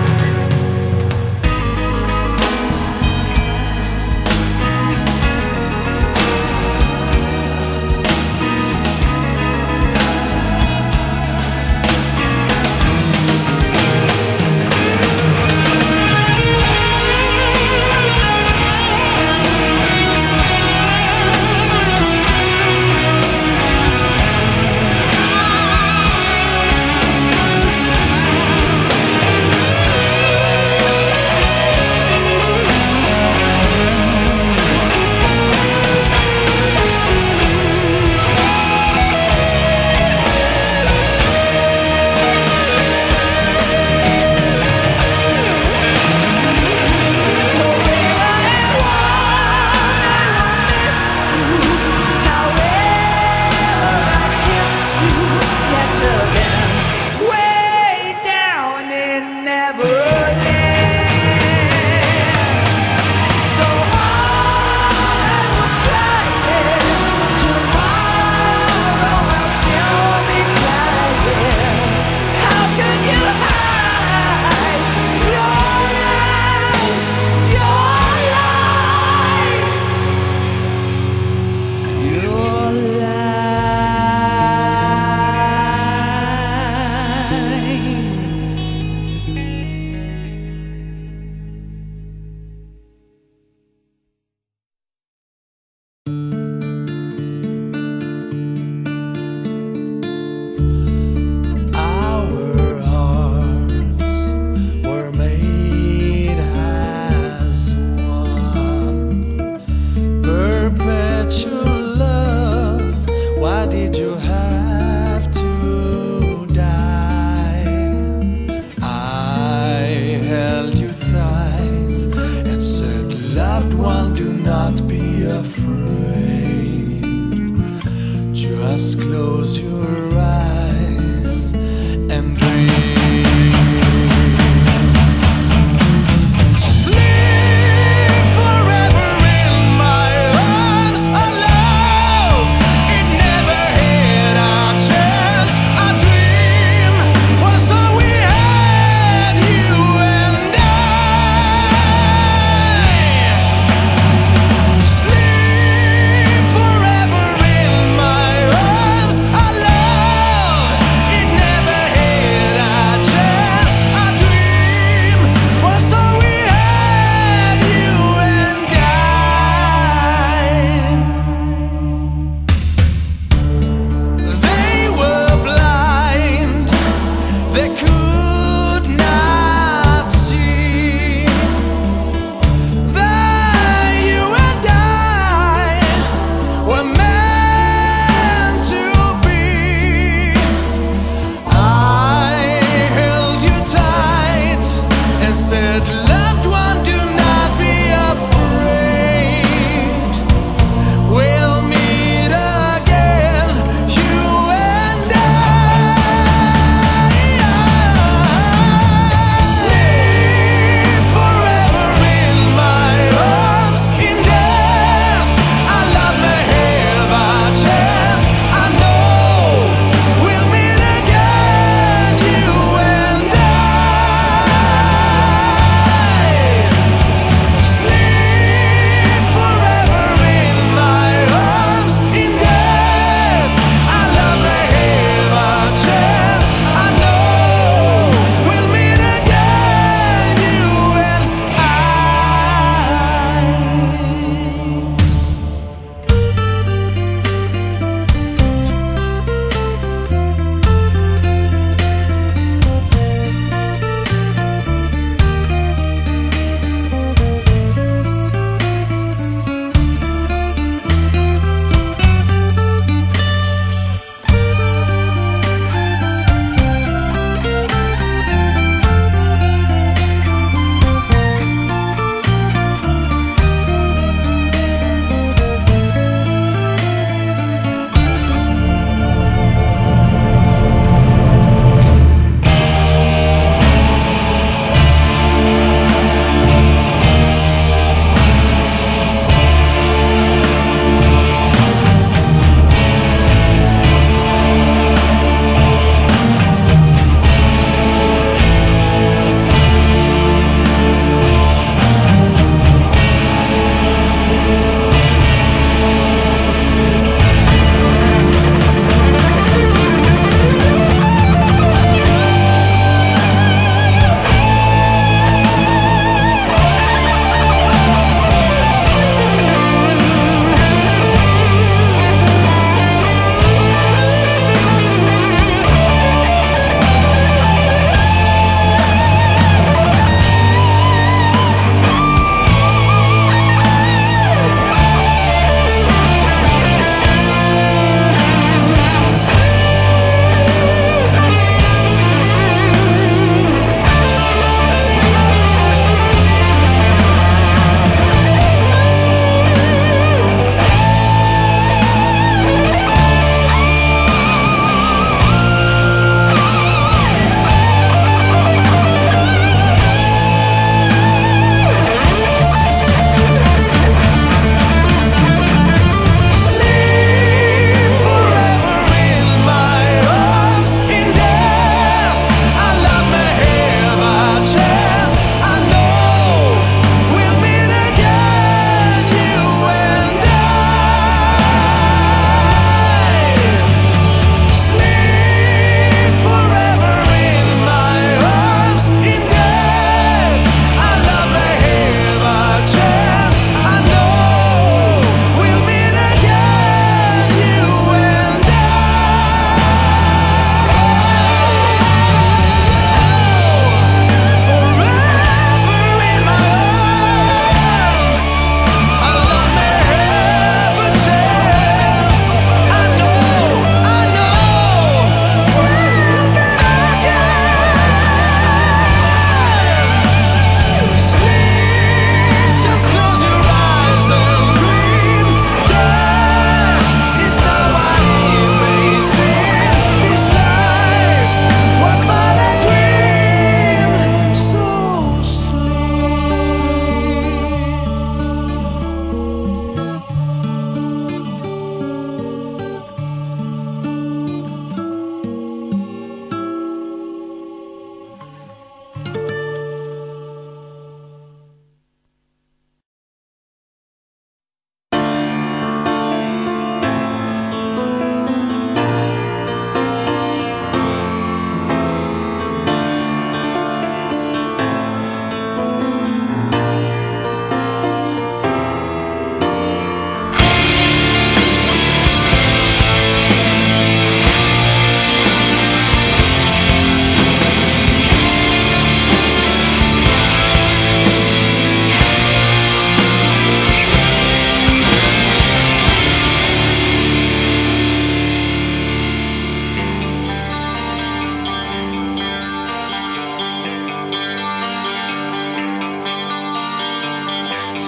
Just close your eyes and dream. Sleep forever in my arms alone. It never had a chance. A dream was all we had, you and I. Sleep forever in my arms alone. It never had a chance. A dream was all we had, you and I. They were blind, they could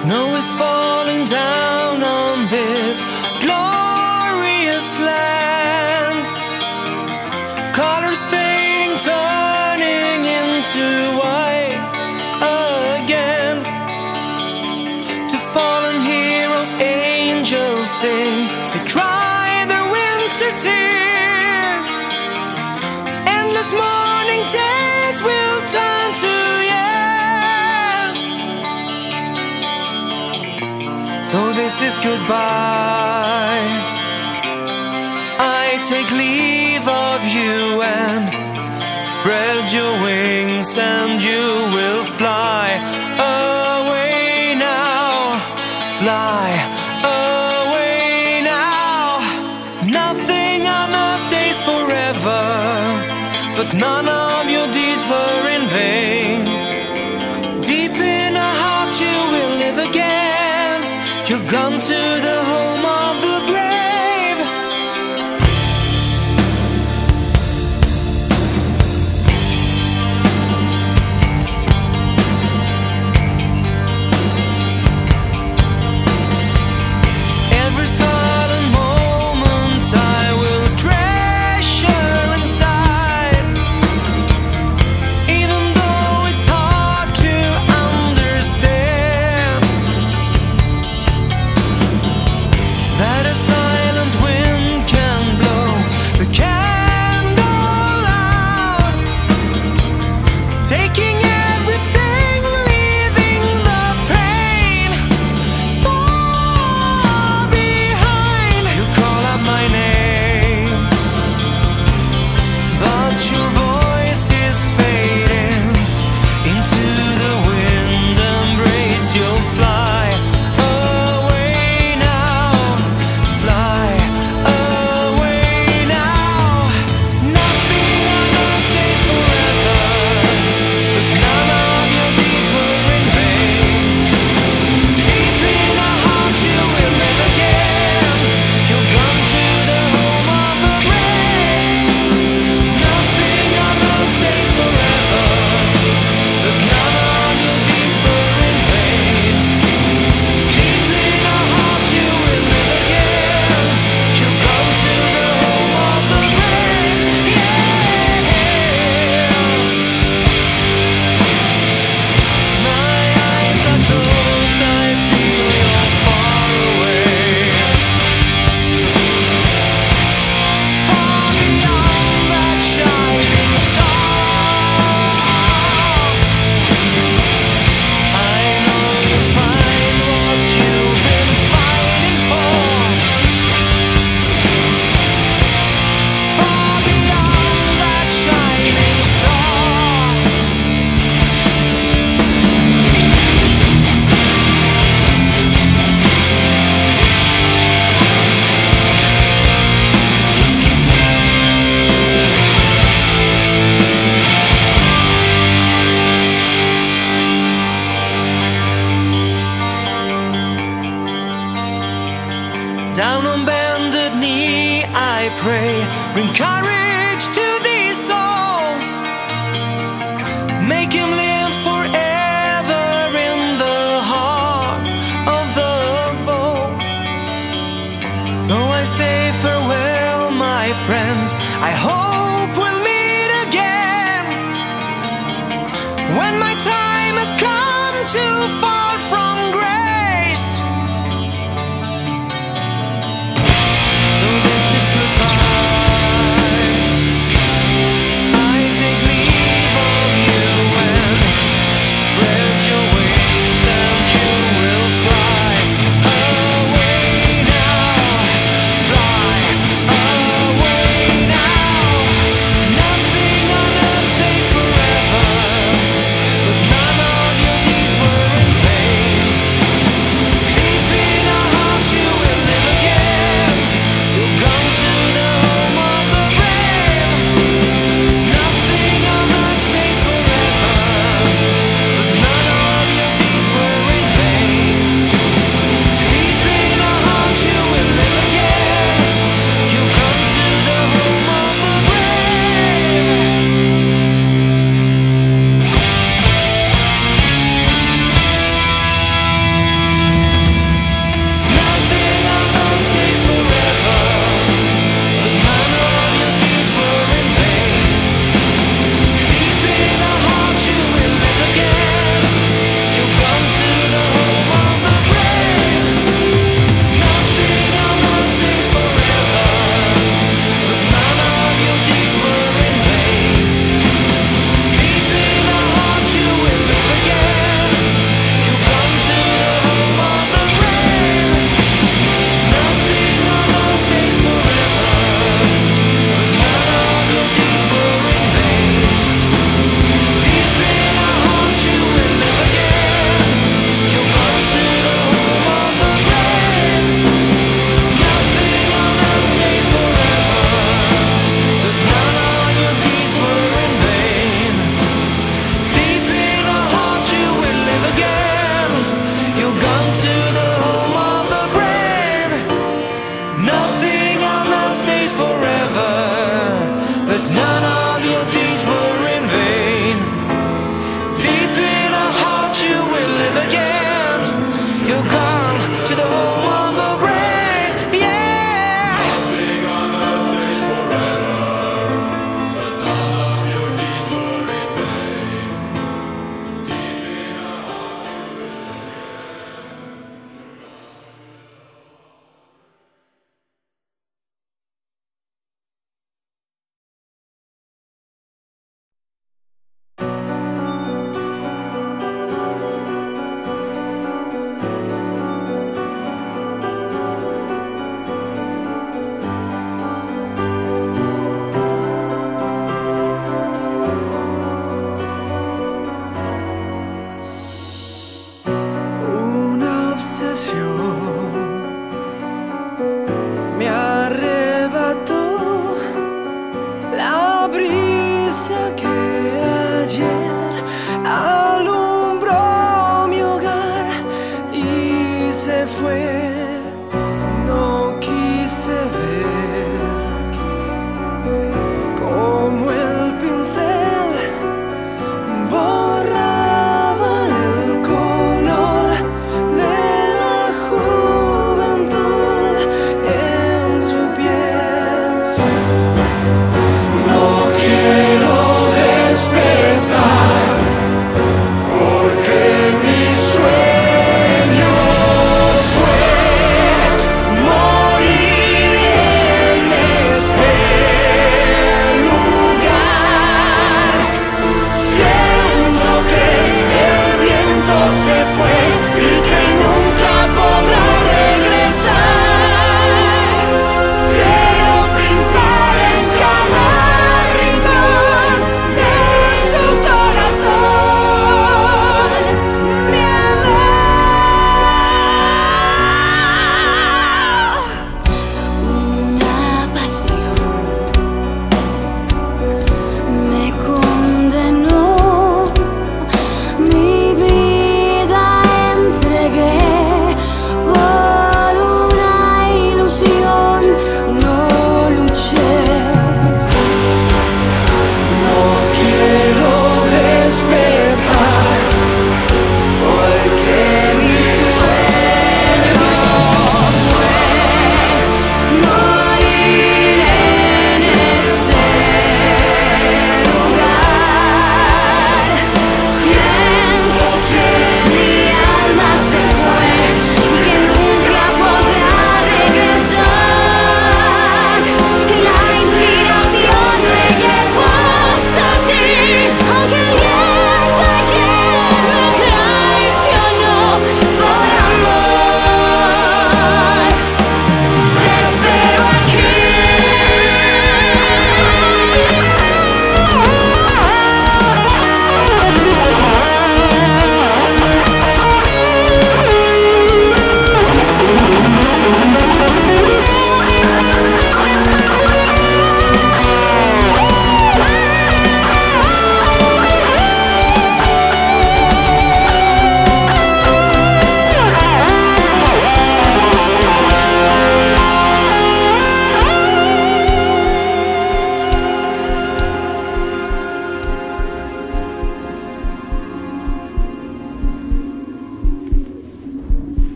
Snow is falling down on this glorious land. Colors fading, turning into white again. To fallen heroes, angels sing. They cry their winter tears. Endless morning days will turn to years. So this is goodbye. I take leave of you and spread your wings, and you will fly away now. Fly away now. Nothing on us stays forever, but none of your deeds were in vain. Deep in our hearts you will live again. You're gone to the home of the brave. Every silent moment I will treasure inside. Even though it's hard to understand that a silent wind can blow the candle out, taking everything, leaving the pain far behind. You call out my name, but your voice is fading into the wind embrace. You'll fly away now. Fly away now. Nothing on us stays forever, but none of your deeds were in vain. Deep in our hearts you will live again. You're gone to the home of the brave. Nothing on us stays forever, but none of your deeds were in vain. Deep in our hearts you will live again. You're gone to the home of the brave. My eyes are closed, I feel you're far away. Far beyond that shining star. I know you'll find what you've been fighting for. Far beyond that shining star. Down on bended knee I pray, bring courage to these souls. Make him live forever in the heart of the bowl. So I say farewell, my friends. I hope we'll meet again when my time has come to fall from grace. So this is goodbye. I take leave of you and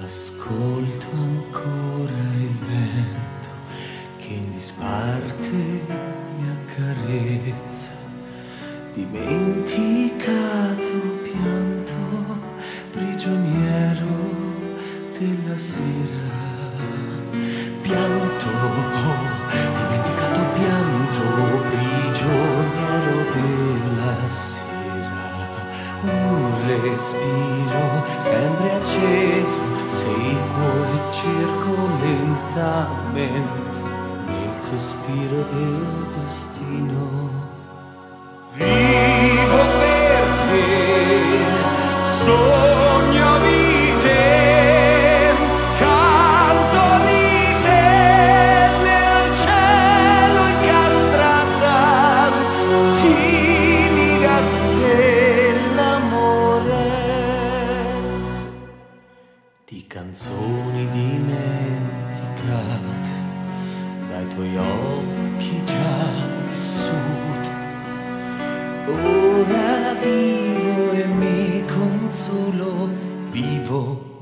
Ascolto ancora il vento che in disparte mi accarezza, dimenticato pianto, prigioniero della sera. Pianto, dimenticato pianto, prigioniero della sera. Un respiro sempre acceso, seguo e cerco lentamente nel sospiro del destino. Vivo per te, sogno di te, canto di te nel cielo incastrata, timida stella morente di canzoni dimenticate dai tuoi occhi già vissute. Ora vivo e mi consolo, vivo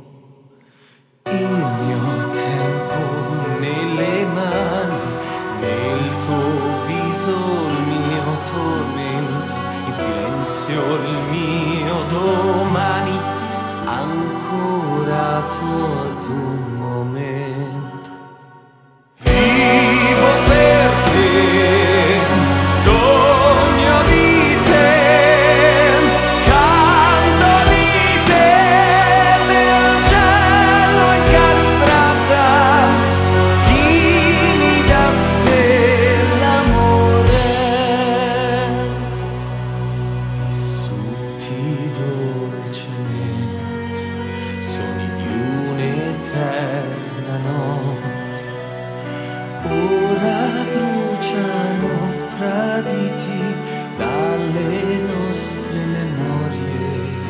il mio tempo nelle mani, nel tuo viso il mio tormento, in silenzio il mio domani, ancorato ad un momento. Vivo per te, sogno di te, canto di te nel cielo incastrata, timida stella morente, vissuti dolcemente, sogni di un'eterna notte, ora bruciano traditi dalle nostre memorie.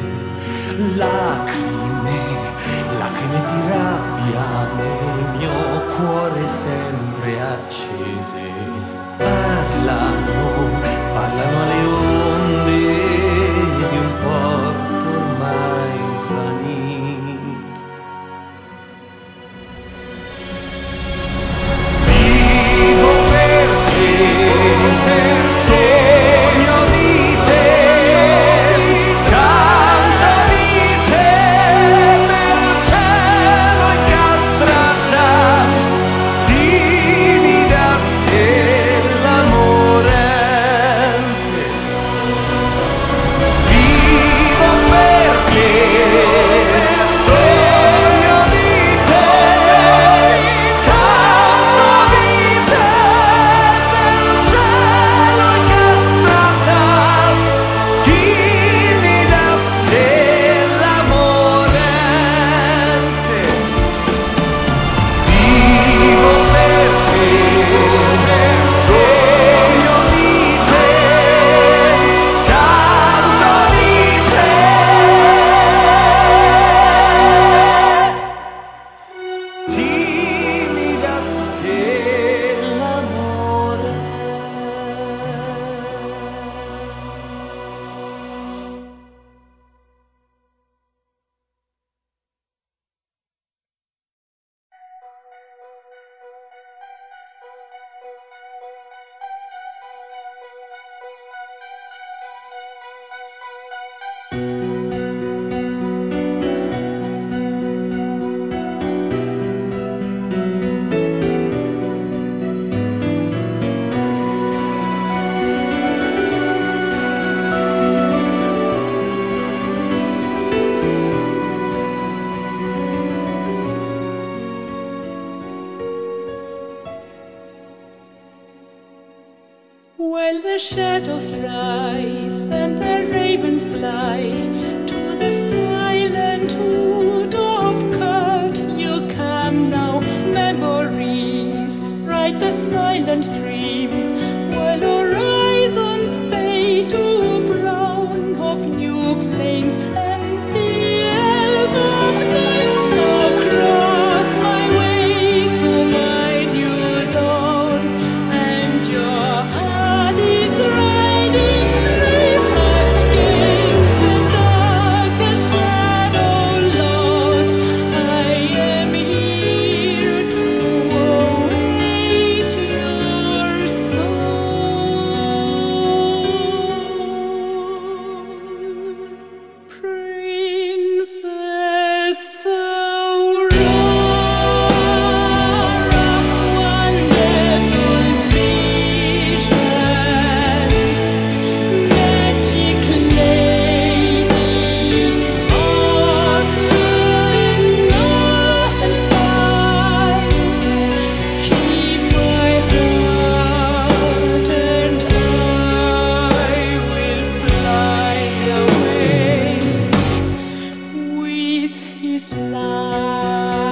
Lacrime, lacrime di rabbia nel mio cuore sempre accese. Parlano, parlano alle onde di un porto ormai svanito. Vivo per te, sogno di te, canto di te nel cielo incastrata, timida stella morente. Vivo per te, sogno di te, canto di te nel cielo incastrata, timida stella morente. Vivo per te, sogno di te, canto di te, timida stella morente. While the shadows rise and the ravens fly to the silent wood of Kurt, you come now, memories, ride the silent stream, while horizons fade to brown of new plains and the elves of night across my way to my new dawn, and your heart is riding brave against the dark shadow, Lord. I love.